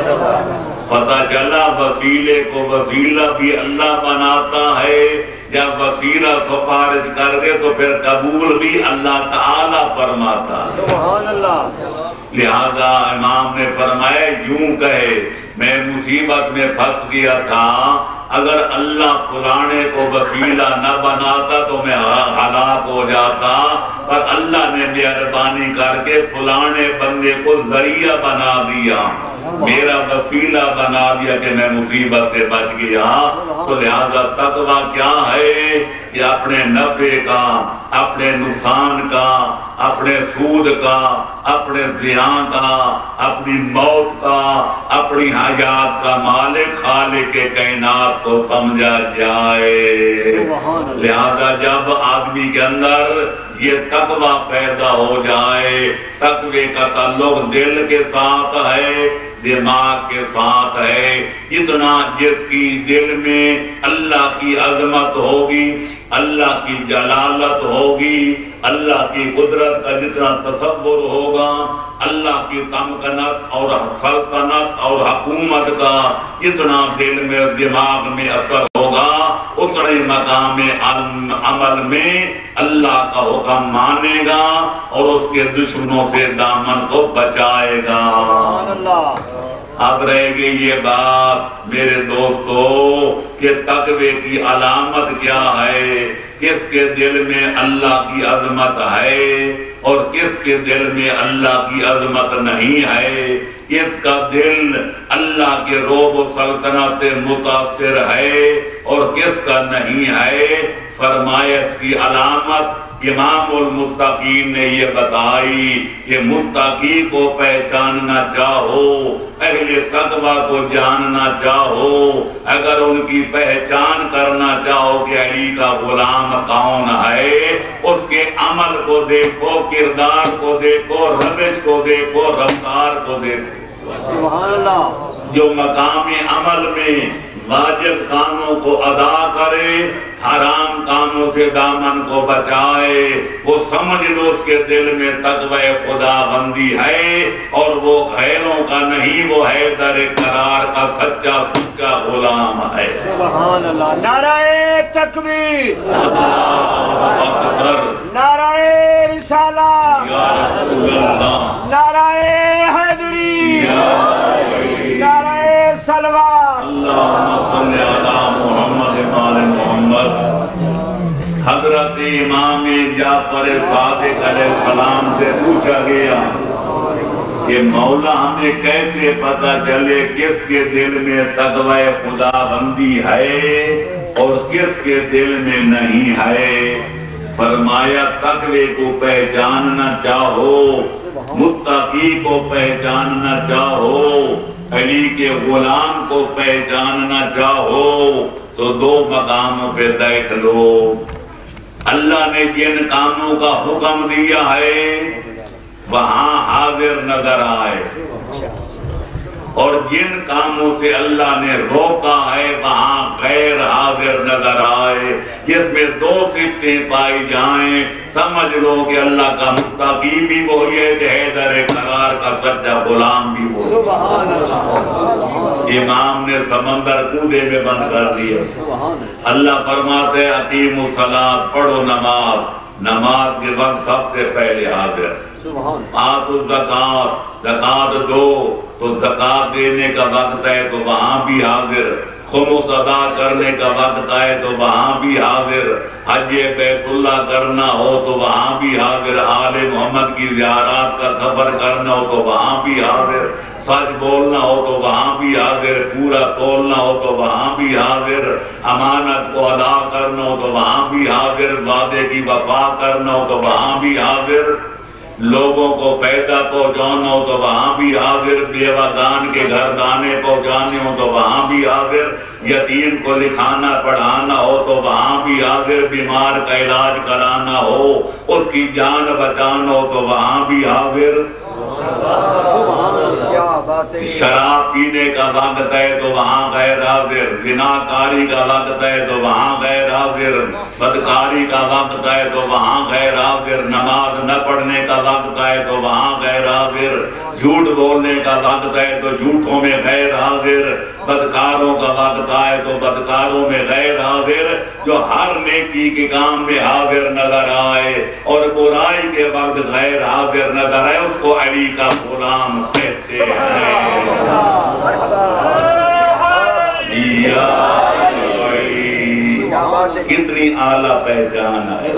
A: پتہ چلا وسیلے کو وسیلہ بھی اللہ بناتا ہے، جب وسیلہ سفارش کر دے تو پھر قبول بھی اللہ تعالیٰ فرماتا ہے۔
B: سبحان اللہ۔
A: لہذا امام نے فرمایا یوں کہے میں مصیبت میں پھنس گیا تھا، اگر اللہ فلانے کو وسیلہ نہ بناتا تو میں ہلاک ہو جاتا، پر اللہ نے مہربانی کر کے فلانے بندے کو ذریعہ بنا دیا، میرا وسیلہ بنا دیا کہ میں مصیبت سے بچ گیا۔ تو لہذا تقویٰ کیا ہے کہ اپنے نفع کا، اپنے نقصان کا، اپنے سود کا، اپنے زیاں کا، اپنی موت کا، اپنی حیات کا مالک خالق کائنات کو سمجھا جائے۔ لہذا جب آدمی کے اندر یہ تقویٰ پیدا ہو جائے، تقوی کا تعلق دل کے ساتھ ہے، دماغ کے ساتھ ہے، اتنا جس کی دل میں اللہ کی عظمت ہوگی، اللہ کی جلالت ہوگی، اللہ کی قدرت کا جتنا تصور ہوگا، اللہ کی تمکنت اور سلطنت اور حکومت کا اتنا دل میں دماغ میں اثر ہوگا، اتنے مقام عمل میں اللہ کا حکم مانے گا اور اس کے دشمنوں سے دامن کو بچائے گا۔ اب رہ گئی یہ بات میرے دوستو کہ تقوی کی علامت کیا ہے، کس کے دل میں اللہ کی عظمت ہے اور کس کے دل میں اللہ کی عظمت نہیں ہے، کس کا دل اللہ کے روب و سلطنت سے متاثر ہے اور کس کا نہیں ہے۔ فرمایا اس کی علامت امام المتقین نے یہ بتائی کہ متقی کو پہچاننا چاہو، اہل تقویٰ کو جاننا چاہو، اگر ان کی پہچان کرنا چاہو کہ علی کا غلام کون ہے، اس کے عمل کو دیکھو، کردار کو دیکھو، روش کو دیکھو، رفتار کو دیکھو۔
B: سبحان اللہ۔
A: جو مقام عمل میں واجب کاموں کو ادا کرے، حرام کاموں سے دامن کو بچائے، وہ سمجھ لو اس کے دل میں تقوی خدا بندی ہے اور وہ غیروں کا نہیں، وہ حیدر قرار کا سچا سچا غلام ہے۔
B: سبحان اللہ۔ نعرہ تکبیر،
A: اللہ اکبر،
B: نعرہ رسالہ،
A: یا رسول اللہ،
B: نعرہ حیدری، نعرہ صلوات۔
A: اللہم صلی علی محمد وآل محمد۔ حضرت امام جعفر صادق علیہ السلام سے پوچھا گیا کہ مولا ہمیں کیسے پتہ چلے کس کے دل میں تقوی خدا بندی ہے اور کس کے دل میں نہیں ہے؟ فرمایا تقوی کو پہچاننا چاہو، متقی کو پہچاننا چاہو، علی کے غلام کو پہچاننا چاہو تو دو مقاموں پہ دیکھ لو۔ اللہ نے جن کاموں کا حکم دیا ہے وہاں حاضر نظر آئے، اور جن کاموں سے اللہ نے روکا ہے وہاں غیر حاضر نظر آئے، جس میں دو صفتیں پائی جائیں سمجھ لو کہ اللہ کا متقی بھی وہی ہے، حیدر قرار کا سچا غلام بھی وہی ہے۔ امام نے سمندر کودے میں بند کر دیا، اللہ فرماتے ہیں اقیموا الصلاۃ، پڑھو نماز، نماز کے وقت سب سے پہلے حاضر، آتوا الزکات، زکات دو تو زکات دینے کا وقت ہے تو وہاں بھی حاضر، خمس ادا کرنے کا وقت آئے تو وہاں بھی حاضر، حج بیت اللہ کرنا ہو تو وہاں بھی حاضر، آل محمد کی زیارات کا سفر کرنا ہو تو وہاں بھی حاضر، سچ بولنا ہو تو وہاں بھی حاضر، پورا تولنا ہو تو وہاں بھی حاضر، امانت کو ادا کرنا ہو تو وہاں بھی حاضر، وعدے کی وفا کرنا ہو تو وہاں بھی حاضر، لوگوں کو فائدہ پہنچانا ہو تو وہاں بھی حاضر، بیوہ دان کے گھر دانے پہنچانے ہو تو وہاں بھی حاضر، یتیم کو لکھانا پڑھانا ہو تو وہاں بھی حاضر، بیمار کا علاج کرانا ہو، اس کی جان بچانا ہو تو وہاں بھی حاضر، شراب پینے کا وقت ہے تو وہاں غیر حاضر، زناکاری کا وقت ہے تو وہاں غیر حاضر، بدکاری کا وقت ہے تو وہاں غیر حاضر، نماز نہ پڑھنے کا وقت ہے تو وہاں غیر حاضر، جھوٹ بولنے کا وقت ہے تو جھوٹوں میں غیر حاضر، بدکاروں کا وقت آئے تو بدکاروں میں غیر حاضر، جو ہر نیکی کے کام میں حاضر نظر آئے اور برائی کے وقت غیر حاضر نظر آئے، اس کو علی کا غلام کہتے ہیں۔ کتنی اعلیٰ پہچان ہے،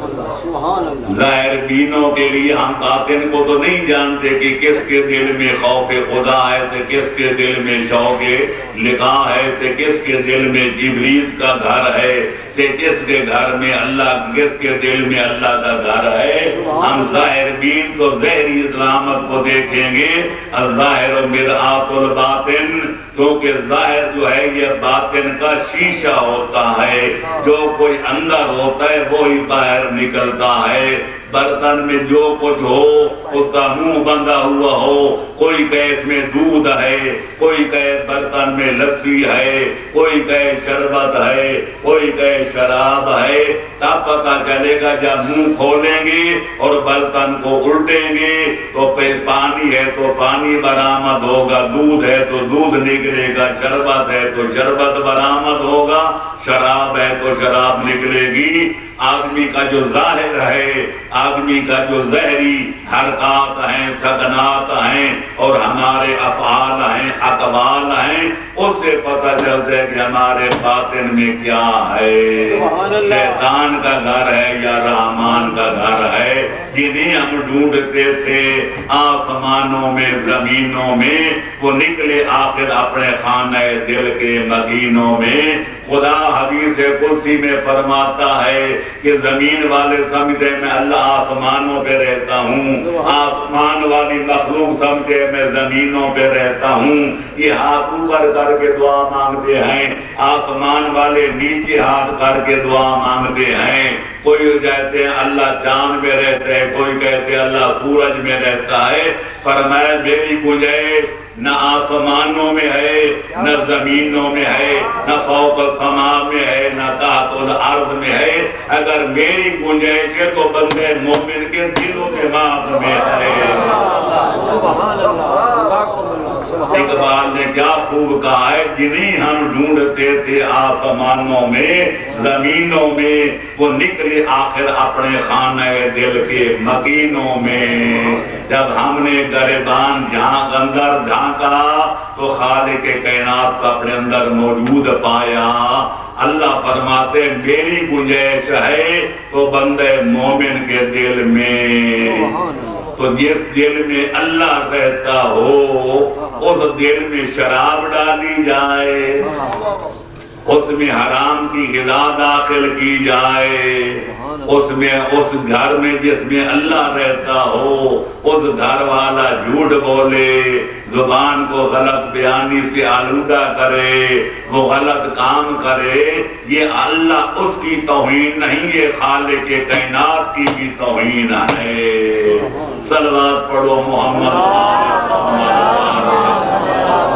A: ظاہر بینوں کے لیے ہم باطن کو تو نہیں جانتے کہ کس کے دل میں خوف خدا ہے تو کس کے دل میں شوق لقاء ہے تو کس کے دل میں ابلیس کا گھر ہے کہ کس کے گھر میں اللہ، کس کے دل میں اللہ کا گھر ہے۔ ہم ظاہر بین کو ظاہری علامت کو دیکھیں گے، الظاہر مرآت الباطن، کیونکہ ظاہر جو ہے یہ باطن کا شیشہ ہوتا ہے، جو کوئی اندر ہوتا ہے وہی باہر نکلتا ہے۔ برتن میں جو کچھ ہو اس کا منہ بندھا ہوا ہو، کوئی کہے اس میں دودھ ہے، کوئی کہے برتن میں لسی ہے، کوئی کہے شربت ہے، کوئی کہے شراب ہے، تب پتہ چلے گا جب منہ کھولیں گے اور برتن کو الٹیں گے تو پھر پانی ہے تو پانی برآمد ہوگا، دودھ ہے تو دودھ نکلے گا، شربت ہے تو شربت برآمد ہوگا، شراب ہے تو شراب نکلے گی۔ آدمی کا جو ظاہر ہے، آدمی کا جو ظاہری حرکات ہیں، سکنات ہیں اور ہمارے افعال ہیں، اقوال ہیں، اس سے پتہ چلتا ہے کہ ہمارے باطن میں کیا ہے، شیطان کا گھر ہے یا رحمان کا گھر ہے۔ جنہیں ہم ڈھونڈتے تھے آسمانوں میں زمینوں میں، وہ نکلے آخر اپنے خانہ دل کے مدینوں میں۔ خدا حدیث قدسی میں فرماتا ہے کہ زمین والے سمجھے میں اللہ آسمانوں پہ رہتا ہوں، آسمان والی مخلوق سمجھے میں زمینوں پہ رہتا ہوں۔ یہ ہاتھ اوپر کر کے دعا مانگتے ہیں، آسمان والے نیچے ہاتھ کر کے دعا مانگتے ہیں۔ کوئی کہتے ہیں اللہ چاند میں رہتا ہے، کوئی کہتے ہیں اللہ سورج میں رہتا ہے۔ فرمایا میری گنجائش نہ آسمانوں میں ہے، نہ زمینوں میں ہے، نہ فوق السماء میں ہے، نہ تحت الارض میں ہے۔ اگر میری گنجائش ہے تو بندے مومن کے دل و دماغ میں ہے۔ اقبال نے کیا خوب کہا ہے، جنہیں ہم ڈھونڈتے تھے آسمانوں میں زمینوں میں، وہ نکلے آخر اپنے خانہ دل کے مکینوں میں۔ جب ہم نے گریبان جھانک اندر جھانکا تو خالق کائنات کا اپنے اندر موجود پایا۔ اللہ فرماتے میری گنجائش ہے تو بندے مومن کے دل میں، تو جس دل میں اللہ رہتا ہو اس دل میں شراب ڈالی جائے، اس میں حرام کی غذا داخل کی جائے، اس میں اس گھر میں جس میں اللہ رہتا ہو اس گھر والا جھوٹ بولے، زبان کو غلط بیانی سے آلودہ کرے، وہ غلط کام کرے، یہ اللہ اس کی توہین نہیں، یہ خالق کائنات کی بھی توہین ہے۔ صلوات پڑھو محمد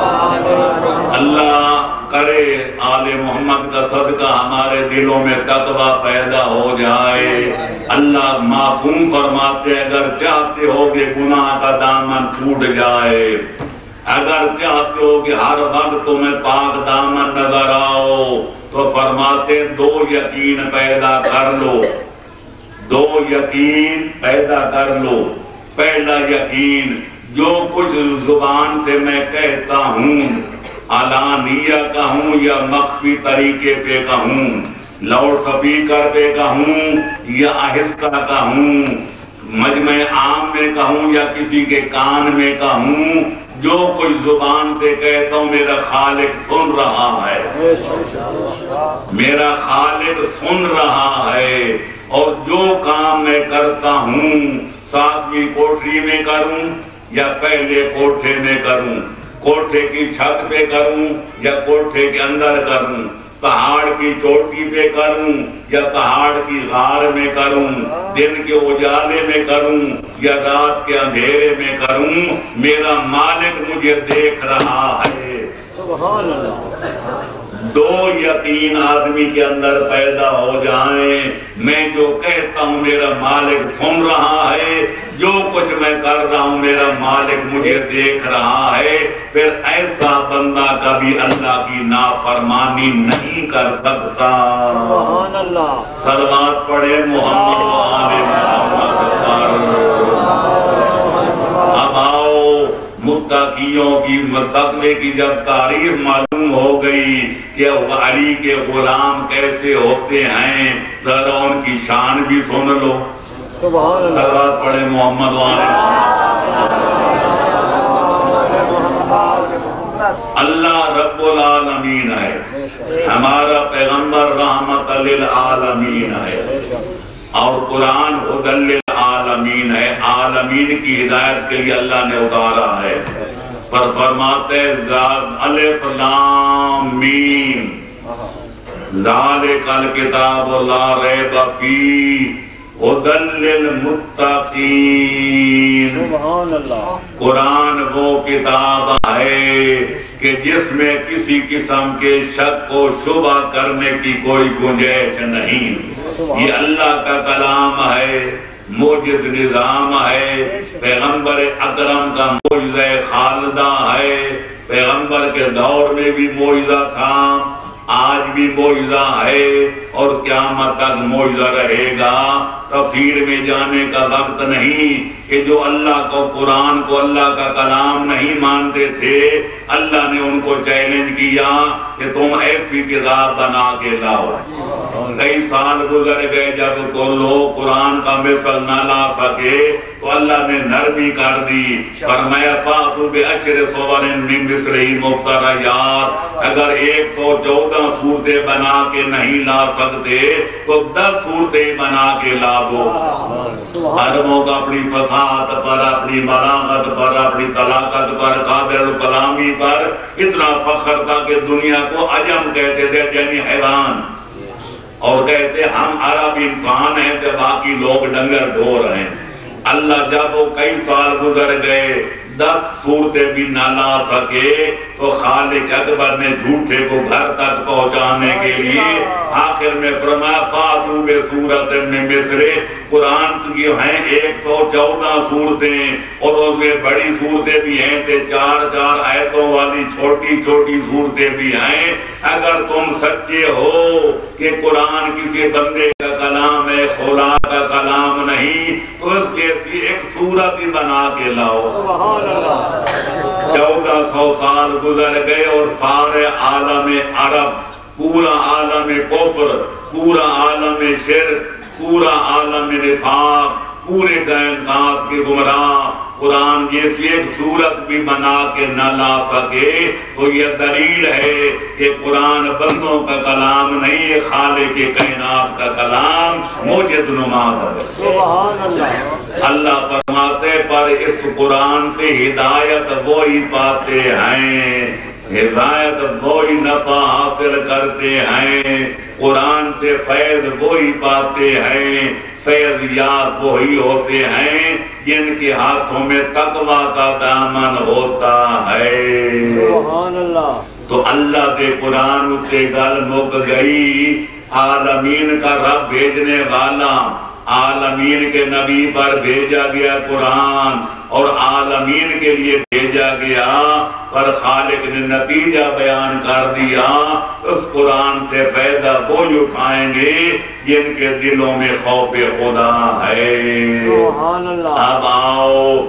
A: اللہ کرے آل محمد کا صدقہ ہمارے دلوں میں تقویٰ پیدا ہو جائے۔ اللہ معصوم فرماتے ہیں اگر چاہتے ہو کہ گناہ کا دامن چھوٹ جائے، اگر چاہتے ہو کہ ہر وقت تمہیں پاک دامن نظر آؤ، تو فرماتے دو یقین پیدا کر لو، دو یقین پیدا کر لو۔ پہلا یقین، جو کچھ زبان سے میں کہتا ہوں علانیہ کہوں یا مخفی طریقے پہ کہوں، لاؤڈ سپیکر پہ کہوں یا آہستہ کہوں، مجمع عام میں کہوں یا کسی کے کان میں کہوں، جو کچھ زبان سے کہتا ہوں میرا خالق سن رہا ہے، میرا خالق سن رہا ہے۔ اور جو کام میں کرتا ہوں ساتویں کوٹری میں کروں یا پہلے کوٹھے میں کروں، کوٹھے کی چھت پہ کروں یا کوٹھے کے اندر کروں، پہاڑ کی چوٹی پہ کروں یا پہاڑ کی غار میں کروں، دن کے اجالے میں کروں یا رات کے اندھیرے میں کروں، میرا مالک مجھے دیکھ رہا ہے۔
B: سبحان اللہ۔
A: دو یقین آدمی کے اندر پیدا ہو جائیں، میں جو کہتا ہوں میرا مالک سن رہا ہے، جو کچھ میں کر رہا ہوں میرا مالک مجھے دیکھ رہا ہے، پھر ایسا بندہ کبھی اللہ کی نافرمانی نہیں کر سکتا۔
B: سبحان اللہ۔
A: صلوات پڑھے محمد و آل محمد پر۔ اب آؤ متقیوں کی تقوی کی جب تعریف معلوم ہو گئی کہ علی کے غلام کیسے ہوتے ہیں، ذرا ان کی شان بھی سن لو۔
B: سبحان اللہ۔
A: صلوات پڑھے محمد و آل اللہ رب العالمین ہے، ہمارا پیغمبر رحمت للعالمین ہے، اور قرآن ہدی للعالمین ہے، عالمین کی ہدایت کے لیے اللہ نے اتارا ہے۔ پر فرماتے الف لام میم ذالک الکتاب لا ریب فیہ ہدی للمتقین۔
B: سبحان اللہ۔ قرآن
A: وہ کتاب ہے کہ جس میں کسی قسم کے شک و شبہ کرنے کی کوئی گنجائش نہیں، یہ اللہ کا کلام ہے، موجز نظام ہے، پیغمبر اکرم کا معجزہ خالدہ ہے، پیغمبر کے دور میں بھی معجزہ تھا، آج بھی معجزہ ہے اور قیامت تک معجزہ رہے گا۔ تفسیر میں جانے کا وقت نہیں کہ جو اللہ کو قرآن کو اللہ کا کلام نہیں مانتے تھے، اللہ نے ان کو چیلنج کیا کہ تم ایسی کتاب بنا کے لاؤ۔ کئی سال گزر گئے، جب تو لوگ قرآن کا مثل نہ لا سکے تو اللہ نے نرمی کر دی، فرمایا فاتوا بعشر صور من مثلہ مفتریات، اگر ایک سو چودہ صورتیں بنا کے نہیں لا سکتے تو دس صورتیں بنا کے لا دو۔ عربوں کا اپنی فصاحت پر، اپنی بلاغت پر، اپنی طلاقت پر، قادر الکلامی پر اتنا فخر تھا کہ دنیا کو عجم کہتے تھے، یعنی حیران، اور کہتے ہم عرب انسان ہیں کہ باقی لوگ ڈنگر ڈھور ہیں۔ اللہ جب وہ کئی سال گزر گئے دس صورتیں بھی نہ لا سکے تو خالق اکبر نے جھوٹے کو گھر تک پہنچانے کے لیے آخر میں فرمایا فاتوا بسورۃ من مثلہ، قرآن کی ہیں ایک سو چودہ صورتیں اور اس میں بڑی صورتیں بھی ہیں تے چار چار آیتوں والی چھوٹی چھوٹی صورتیں بھی ہیں۔ اگر تم سچے ہو کہ قرآن کسی بندے کا کلام ہے، خدا کا کلام نہیں، تو اس جیسی ایک صورت ہی بنا کے لاؤ۔ چودہ سو سال گزر گئے اور سارے عالم عرب، پورا عالم کفر، پورا عالم شرک، پورا عالم نفاق، پورے کائنات کے گمراہ قرآن جیسی ایک صورت بھی بنا کے نہ لا سکے تو یہ دلیل ہے کہ قرآن بندوں کا کلام نہیں ہے، خالق کائنات کا کلام موجز نماز ہے۔
B: سبحان اللہ۔
A: اللہ فرماتے پر اس قرآن سے ہدایت وہی پاتے ہیں، ہدایت وہی نفع حاصل کرتے ہیں، قرآن سے فیض وہی پاتے ہیں، فیضیات وہی ہوتے ہیں جن کے ہاتھوں میں تقویٰ کا دامن ہوتا ہے۔
B: سبحان اللہ۔
A: تو اللہ دے قرآن سے گل مک گئی، عالمین کا رب بھیجنے والا، عالمین کے نبی پر بھیجا گیا قرآن اور عالمین کے لیے بھیجا گیا، پر خالق نے نتیجہ بیان کر دیا۔ اس قرآن سے فائدہ وہی اٹھائیں گے جن کے دلوں میں خوف خدا ہے۔
B: سبحان اللہ۔
A: اب آؤ،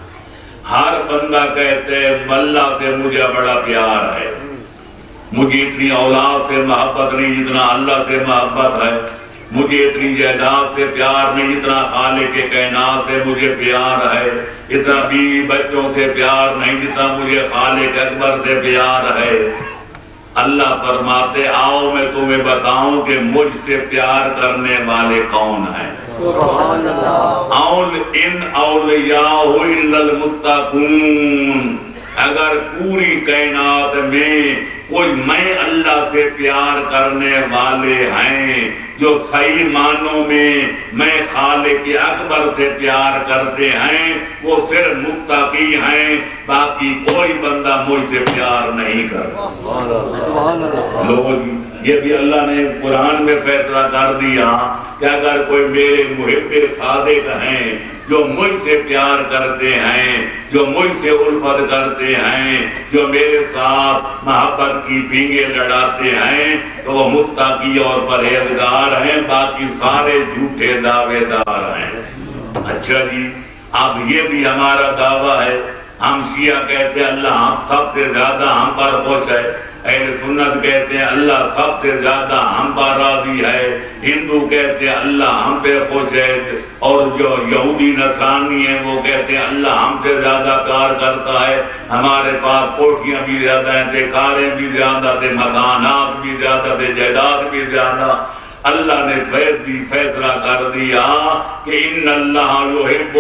A: ہر بندہ کہتے ہیں اللہ سے مجھے بڑا پیار ہے، مجھے اتنی اولاد سے محبت نہیں جتنا اللہ سے محبت ہے، مجھے اتنی جائیداد سے پیار نہیں جتنا خالق کے کائنات سے مجھے پیار ہے، اتنا بیوی بچوں سے پیار نہیں جتنا مجھے خالق اکبر سے پیار ہے۔ اللہ فرماتے آؤ میں تمہیں بتاؤں کہ مجھ سے پیار کرنے والے کون ہیں۔
B: سبحان اللہ۔
A: اول ان اولیاء الا المتقون، اگر پوری کائنات میں کوئی میں اللہ سے پیار کرنے والے ہیں جو صحیح معنوں میں میں خالق اکبر سے پیار کرتے ہیں، وہ صرف متقی ہیں، باقی کوئی بندہ مجھ سے پیار نہیں کرتا۔
B: سبحان اللہ۔
A: لوگ یہ بھی اللہ نے قرآن میں فیصلہ کر دیا کہ اگر کوئی میرے محب صادق ہیں جو مجھ سے پیار کرتے ہیں، جو مجھ سے الفت کرتے ہیں، جو میرے ساتھ محبت کی بینگیں لڑاتے ہیں، تو وہ متقی اور پرہیزگار ہیں، باقی سارے جھوٹے دعوے دار ہیں۔ اچھا جی، اب یہ بھی ہمارا دعویٰ ہے، ہم شیعہ کہتے ہیں اللہ ہم سب سے زیادہ ہم پر خوش ہے، اہل سنت کہتے ہیں اللہ سب سے زیادہ ہم پر راضی ہے، ہندو کہتے ہیں اللہ ہم پہ خوش ہے، اور جو یہودی نصرانی ہیں وہ کہتے ہیں اللہ ہم سے زیادہ پیار کرتا ہے، ہمارے پاس کوٹھیاں بھی زیادہ ہیں تھے، کاریں بھی زیادہ تھے، مکانات بھی زیادہ تھے، جائیداد بھی زیادہ۔ اللہ نے فیصلہ کر دیا کہ ان اللہ یحب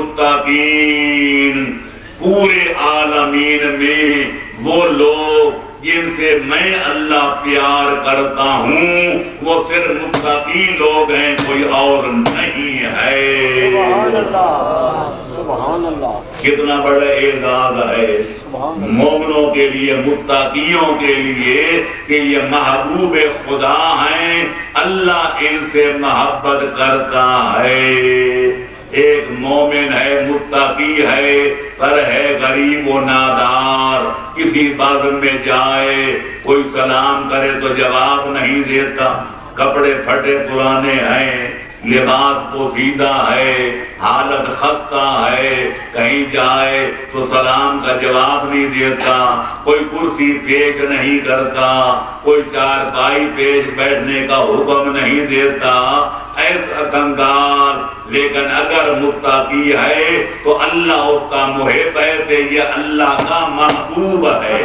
A: المتقین، پورے عالمین میں وہ لوگ جن سے میں اللہ پیار کرتا ہوں وہ صرف متقی لوگ ہیں، کوئی اور نہیں ہے۔
B: سبحان اللہ۔ سبحان اللہ۔
A: کتنا بڑا اعزاز ہے مومنوں کے لیے، متقیوں کے لیے کہ یہ محبوب خدا ہیں، اللہ ان سے محبت کرتا ہے۔ ایک مومن ہے، متقی ہے، پر ہے غریب و نادار، کسی بازار میں جائے کوئی سلام کرے تو جواب نہیں دیتا، کپڑے پھٹے پرانے ہیں، لباس پوشیدہ ہے، حالت خستہ ہے، کہیں جائے تو سلام کا جواب نہیں دیتا، کوئی کرسی پیش نہیں کرتا، کوئی چارپائی پیش بیٹھنے کا حکم نہیں دیتا، ایسا کنگال۔ لیکن اگر متقی ہے تو اللہ اس کا محب ہے، کہ یہ اللہ کا محبوب ہے۔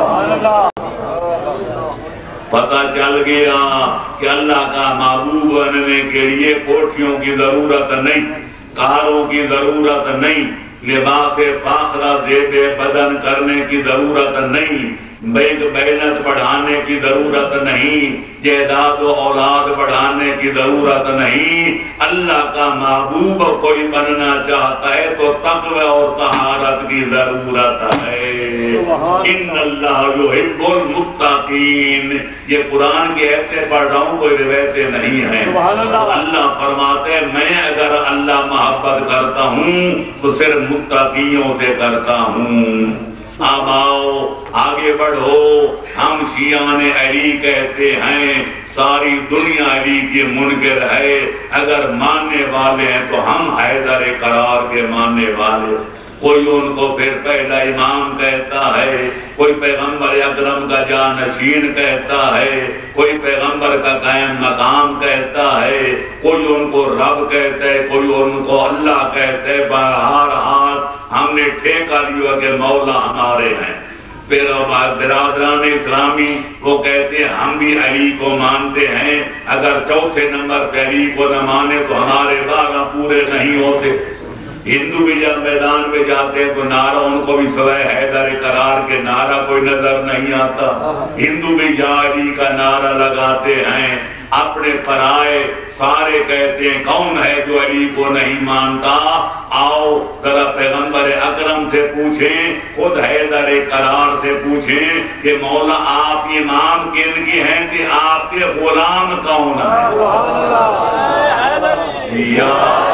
A: پتہ چل گیا کہ اللہ کا محبوب بننے کے لیے کوٹھیوں کی ضرورت نہیں، کاروں کی ضرورت نہیں، لباس فاخرہ زیب بدن کرنے کی ضرورت نہیں، بینک بیلنس بڑھانے کی ضرورت نہیں، جائیداد و اولاد بڑھانے کی ضرورت نہیں۔ اللہ کا محبوب کوئی بننا چاہتا ہے تو تقوی اور طہارت کی ضرورت ہے۔ ان اللہ یحب المتقین، یہ قرآن کی ایسے پڑھ رہا ہوں، کوئی روایتیں نہیں ہیں۔ اللہ فرماتے ہیں میں اگر اللہ محبت کرتا ہوں تو صرف متقیوں سے کرتا ہوں۔ اب آؤ آگے بڑھو، ہم شیعان علی کہتے ہیں، ساری دنیا علی کی منکر ہے، اگر ماننے والے ہیں تو ہم حیدر قرار کے ماننے والے۔ کوئی ان کو پھر پہلا امام کہتا ہے، کوئی پیغمبر اکرم کا جانشین کہتا ہے، کوئی پیغمبر کا قائم مقام کہتا ہے، کوئی ان کو رب کہتا ہے، کوئی ان کو اللہ کہتا ہے۔ بہر حال ہم نے ٹھیکہ لیا کہ مولا ہمارے ہیں۔ پھر برادران اسلامی وہ کہتے ہیں ہم بھی علی کو مانتے ہیں، اگر چوتھے نمبر پہ علی کو نہ مانے تو ہمارے بارہ پورے نہیں ہوتے۔ ہندو بھی جب میدان میں جاتے ہیں تو نعرہ ان کو بھی سوائے حیدر قرار کے نعرہ کوئی نظر نہیں آتا، ہندو بھی یا علی کا نعرہ لگاتے ہیں۔ اپنے پرائے سارے کہتے ہیں کون ہے جو علی کو نہیں مانتا؟ آؤ ذرا پیغمبر اکرم سے پوچھیں، خود حیدر کرار سے پوچھیں کہ مولا آپ امام کن کی ہیں کہ آپ کے غلام کون ہیں؟ یا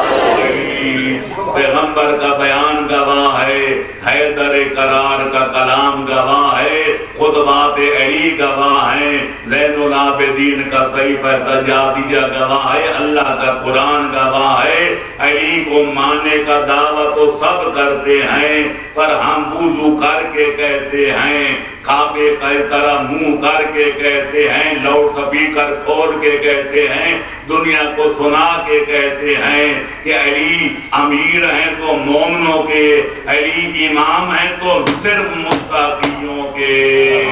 A: پیغمبر کا بیان گواہ ہے، حیدر کرار کا کلام گواہ ہے، خطبات علی گواہ ہیں، زین العابدین کا صحیفہ سجادیہ گواہ ہے، اللہ کا قرآن گواہ ہے۔ علی کو ماننے کا دعویٰ تو سب کرتے ہیں، پر ہم وضو کر کے کہتے ہیں، کعبے کی طرح منہ کر کے کہتے ہیں، لاؤڈ سپیکر کھول کے کہتے ہیں، دنیا کو سنا کے کہتے ہیں کہ علی امیر ہیں تو مومنوں کے، علی امام ہیں تو صرف متقیوں کے۔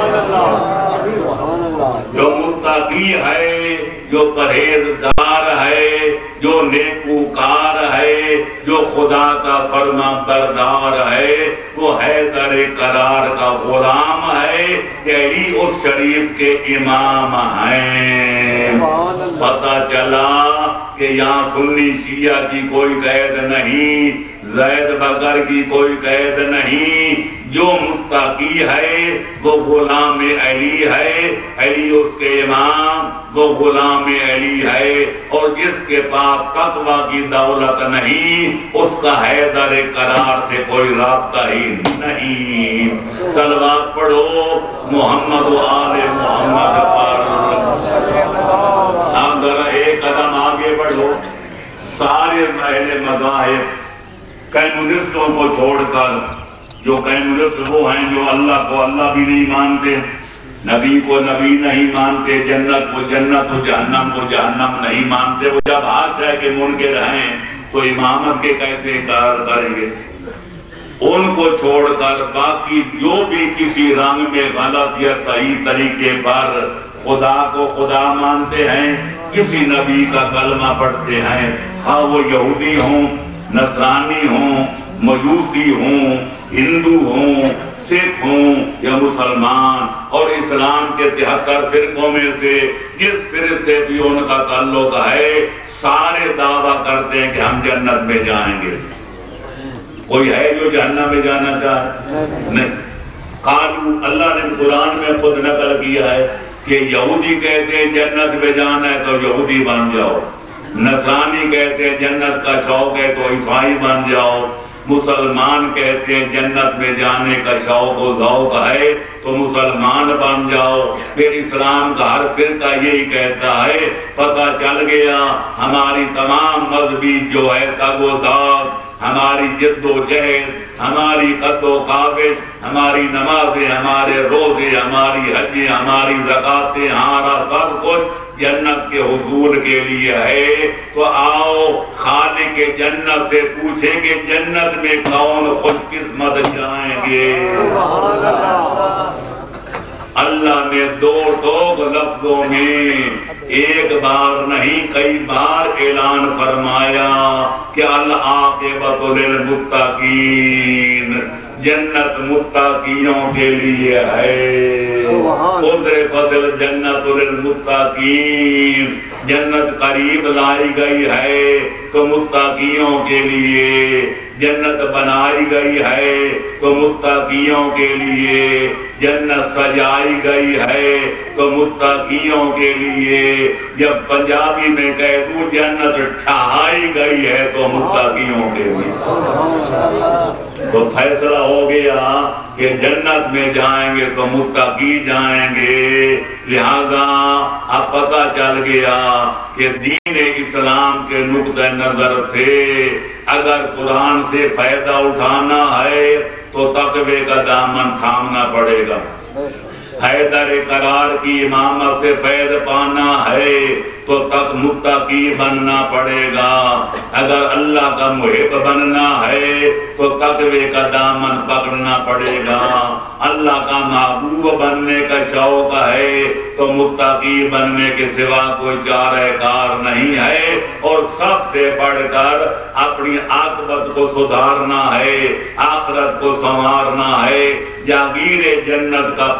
A: جو متقی ہے، جو پرہیزگار ہے، جو نیکوکار ہے، جو خدا کا فرما بردار ہے، وہ حیدر کرار کا غلام ہے کہ علی اس شریف کے امام ہیں۔ پتہ چلا کہ یہاں سنی شیعہ کی کوئی قید نہیں، زید بکر کی کوئی قید نہیں، جو متقی ہے وہ غلام علی ہے، علی اس کے امام، وہ غلام علی ہے، اور جس کے پاس تقوی کی دولت نہیں اس کا حیدر کرار سے کوئی رابطہ ہی نہیں۔ صلوات پڑھو محمد و آل محمد پر۔ آپ ذرا ایک قدم آگے بڑھو، سارے پہلے مذاہب کمیونسٹوں کو چھوڑ کر، جو کمیونسٹ وہ ہیں جو اللہ کو اللہ بھی نہیں مانتے، نبی کو نبی نہیں مانتے، جنت کو جنت و جہنم کو جہنم نہیں مانتے، وہ جب ہاتھ ہے کہ منکر ہیں تو امامت کے کیسے کار کریں گے؟ ان کو چھوڑ کر باقی جو بھی کسی رنگ میں غلط یا صحیح طریقے پر خدا کو خدا مانتے ہیں، کسی نبی کا کلمہ پڑھتے ہیں، ہاں وہ یہودی ہوں، نصرانی ہوں، مجوسی ہوں، ہندو ہوں، سکھ ہوں یا مسلمان، اور اسلام کے تہتر فرقوں میں سے جس فرقے سے بھی ان کا تعلق ہے، سارے دعویٰ کرتے ہیں کہ ہم جنت میں جائیں گے۔ کوئی ہے جو جہنم میں جانا چاہے؟ نہیں۔ قالو، اللہ نے قرآن میں خود نقل کیا ہے کہ یہودی کہتے ہیں جنت میں جانا ہے تو یہودی بن جاؤ، نصرانی کہتے ہیں جنت کا شوق ہے تو عیسائی بن جاؤ، مسلمان کہتے ہیں جنت میں جانے کا شوق و ذوق ہے تو مسلمان بن جاؤ۔ پھر اسلام کا ہر فرقہ یہی کہتا ہے، پتہ چل گیا ہماری تمام مذہبی جو ہے تگ و داغ، ہماری جد و جہد، ہماری قد و کاوش، ہماری نمازیں، ہمارے روزے، ہماری حجیں، ہماری زکاتیں، ہمارا سب کچھ جنت کے حصول کے لیے ہے۔ تو آؤ خالق جنت سے پوچھیں کہ جنت میں کون خوش قسمت جائیں گے؟ اللہ نے دو ٹوک لفظوں میں ایک بار نہیں کئی بار اعلان فرمایا کہ العاقبۃ للمتقین، جنت متقیوں کے لیے ہے۔ قدر فضل جنت للمتقین، جنت قریب لائی گئی ہے تو متقیوں کے لیے، جنت بنائی گئی ہے تو متقیوں کے لیے، جنت سجائی گئی ہے تو متقیوں کے لیے، جب پنجابی میں کہہ دوں جنت ٹھہرائی گئی ہے تو متقیوں کے لیے۔ تو فیصلہ ہو گیا کہ جنت میں جائیں گے تو متقی جائیں گے، لہذا اب پتہ چل گیا کہ دین اسلام کے نقطہ نظر سے اگر قرآن سے فائدہ اٹھانا ہے تو تقوی کا دامن تھامنا پڑے گا، حیدر کرار کی امامت سے فیض پانا ہے تو تک متقی بننا پڑے گا، اگر اللہ کا محب بننا ہے تو تقوی کا دامن پکڑنا پڑے گا، اللہ کا محبوب بننے کا شوق ہے تو متقی بننے کے سوا کوئی چارہ کار نہیں ہے، اور سب سے بڑھ کر اپنی عاقبت کو سدھارنا ہے، آخرت کو سنوارنا ہے، جاگیر جنت کا پٹا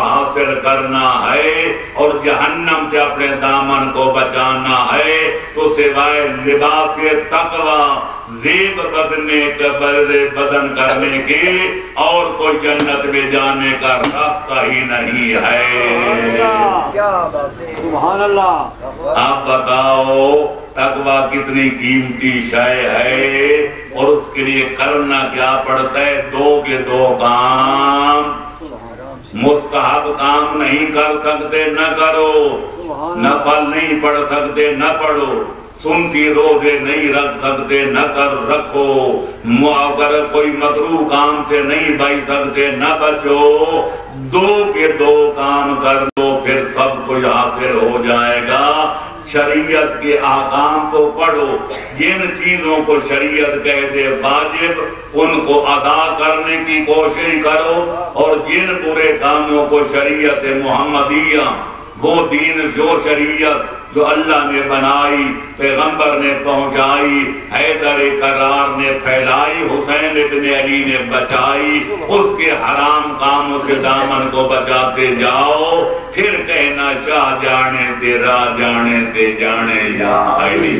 A: حاصل کرنا ہے اور جہنم سے اپنے دامن کو بچانا ہے تو سوائے لباس تقوی زیب بدنے بدن کرنے کے اور کوئی جنت میں جانے کا راستہ ہی نہیں ہے۔
B: سبحان اللہ۔
A: آپ بتاؤ تقوی کتنی قیمتی شے ہے اور اس کے لیے کرنا کیا پڑتا ہے؟ دو کے دو کام۔ مستحب کام نہیں کر سکتے نہ کرو، نفل نہیں پڑھ سکتے نہ پڑھو، سنتی روزے نہیں رکھ سکتے نہ کر رکھو، اگر کوئی مکروہ کام سے نہیں بچ سکتے نہ بچو، دو کے دو کام کر دو پھر سب کچھ حاصل ہو جائے گا۔ شریعت کے احکام کو پڑھو، جن چیزوں کو شریعت کہہ دے واجب ان کو ادا کرنے کی کوشش کرو، اور جن برے کاموں کو شریعت محمدیہ وہ دین جو شریعت جو اللہ نے بنائی، پیغمبر نے پہنچائی، حیدر کرار نے پھیلائی، حسین ابن علی نے بچائی، اس کے حرام کاموں سے دامن کو بچاتے جاؤ، پھر کہنا چاہ جانے تیرا جانے تے جانے یا علی۔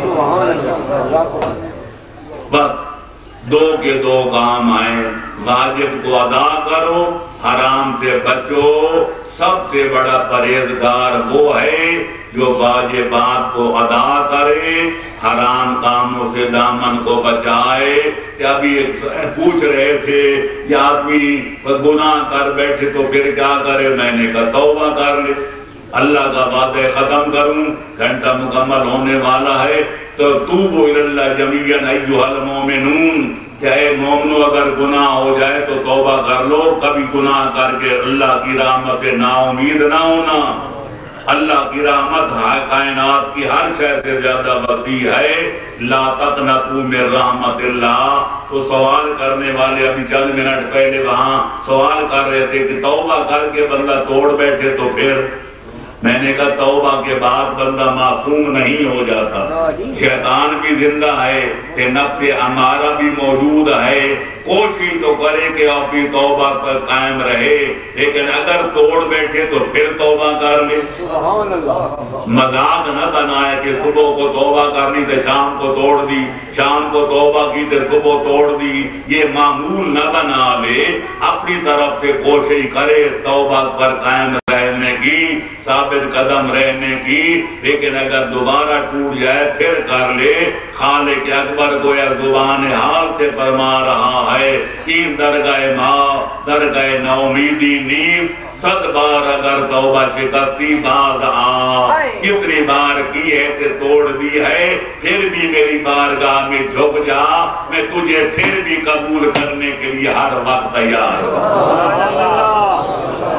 A: بس دو کے دو کام آئیں، واجب کو ادا کرو، حرام سے بچو۔ سب سے بڑا پرہیزگار وہ ہے جو واجبات کو ادا کرے، حرام کاموں سے دامن کو بچائے۔ ابھی پوچھ رہے تھے کہ آدمی گناہ کر بیٹھے تو پھر کیا کرے؟ میں نے کہا توبہ کر لے۔ اللہ کا وعدہ ختم کروں، گھنٹہ مکمل ہونے والا ہے، تو توبوا الی اللہ جمیعا ایھا المؤمنون، کہ اے مومنو اگر گناہ ہو جائے تو توبہ کر لو، کبھی گناہ کر کے اللہ کی رحمت سے نا امید نہ ہونا۔ اللہ کی رحمت کائنات کی ہر شے سے زیادہ وسیع ہے، لا تقنطوا من رحمت اللہ۔ تو سوال کرنے والے ابھی چند منٹ پہلے وہاں سوال کر رہے تھے کہ توبہ کر کے بندہ توڑ بیٹھے تو پھر؟ میں نے کہا توبہ کے بعد بندہ معصوم نہیں ہو جاتا، شیطان بھی زندہ ہے کہ نفس امارہ بھی موجود ہے، کوشش تو کرے کہ اپنی توبہ پر قائم رہے، لیکن اگر توڑ بیٹھے تو پھر توبہ کر لے۔ مذاق نہ بنائے کہ صبح کو توبہ کرنی تھے شام کو توڑ دی، شام کو توبہ کی تھے صبح توڑ دی، یہ معمول نہ بنا لے، اپنی طرف سے کوشش کرے توبہ پر قائم رہنے کی، ثابت قدم رہنے کی، لیکن اگر دوبارہ ٹوٹ جائے پھر کر لے۔ خالق اکبر کو یا زبان حال سے فرما رہا ہے، تین درگاہ ماں درگاہ نومیدی نیم، صد بار اگر توبہ شکستی باز آ، کتنی بار کی ہے تے توڑ دی ہے، پھر بھی میری بارگاہ میں جھک جا، میں تجھے پھر بھی قبول کرنے کے لیے ہر وقت تیار ہوں۔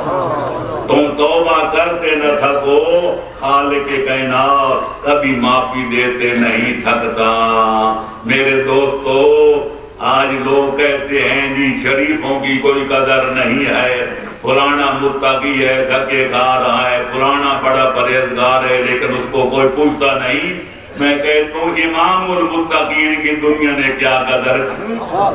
A: تم توبہ کرتے نہ تھکو، خالق کائنات کبھی معافی دیتے نہیں تھکتا۔ میرے دوستو، آج لوگ کہتے ہیں جی شریفوں کی کوئی قدر نہیں ہے، فلانا متقی ہے دھکے کھا رہا ہے، فلانا بڑا پرہیزگار ہے لیکن اس کو کوئی پوچھتا نہیں۔ میں کہتا ہوں امام المتقین کی دنیا نے کیا قدر کی؟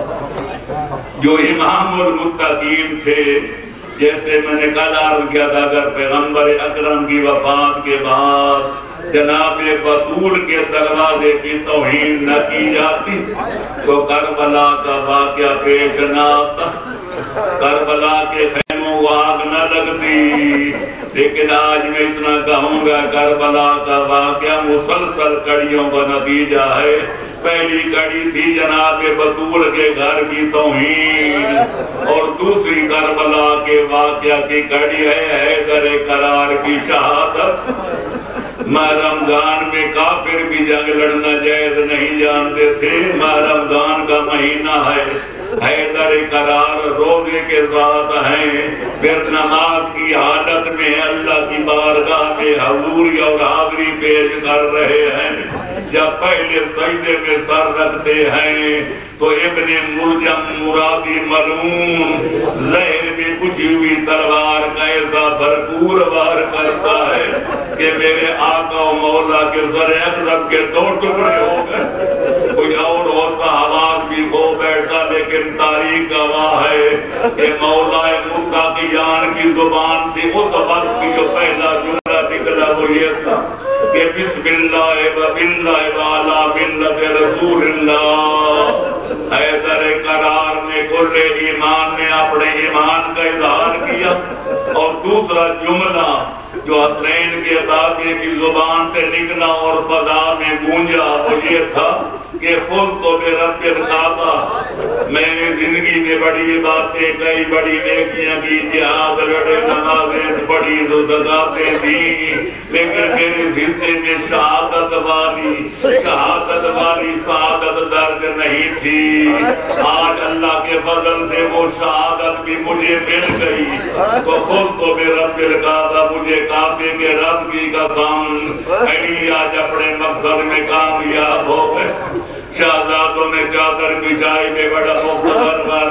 A: جو امام المتقین تھے، جیسے میں نے کل عرض کیا تھا، اگر پیغمبر اکرم کی وفات کے بعد جناب بطول کے دروازے کی توہین نہ کی جاتی تو کربلا کا واقعہ پیش نہ آتا، کربلا کے خیموں کو آگ نہ لگتی۔ لیکن آج میں اتنا کہوں گا، کربلا کا واقعہ مسلسل کڑیوں کا نتیجہ ہے۔ پہلی کڑی تھی جناب بطول کے گھر کی توہین، اور دوسری کربلا کے واقعہ کی کڑی ہے حیدر کرار کی شہادت۔ ماہ رمضان میں کافر بھی جنگ لڑنا جائز نہیں جانتے تھے، ماہ رمضان کا مہینہ ہے، حیدر کرار روزے کے ساتھ ہیں، پھر نماز کی حالت میں اللہ کی بارگاہ میں حضوری اور حاضری پیش کر رہے ہیں۔ جب پہلے سجدے میں سر رکھتے ہیں تو ابن ملجم مرادی ملعون زہر میں بجھی ہوئی تلوار کا ایسا بھرپور وار کرتا ہے کہ میرے آقا و مولا کے سر اقدم کے دو ٹکڑے ہو گئے۔ کوئی اور ہوتا آواز بھی بھی ہو بیٹھا لیکن تاریخ گواہ ہے کہ مولا متقیان کی زبان سے اس وقت کی جو پہلا جملہ نکلا وہ یہ تھا کہ بسم اللہ و باللہ وعلا ملت رسول اللہ۔ حیدر قرار نے کل ایمان نے اپنے ایمان کا اظہار کیا، اور دوسرا جملہ جو حسنین کے عطاقے کی زبان سے نکلا اور فضا میں گونجا وہ یہ تھا کہ خود تو بے رب الکعبہ، میں نے زندگی میں بڑی باتیں کئی، بڑی نیکیاں کی، جہاد لڑے، نمازیں پڑھی، زکاتیں دی، لیکن میرے حصے میں شہادت والی شہادت والی سعادت درج نہیں تھی۔ آج اللہ کے فضل سے وہ شہادت بھی مجھے مل گئی، تو خود تو بے رب الکعبہ مجھے کعبے کے رب کی قسم علی آج اپنے مقصد میں کامیاب ہو گئے۔ شہزادوں نے چادر بچھائی میں بڑا مختصر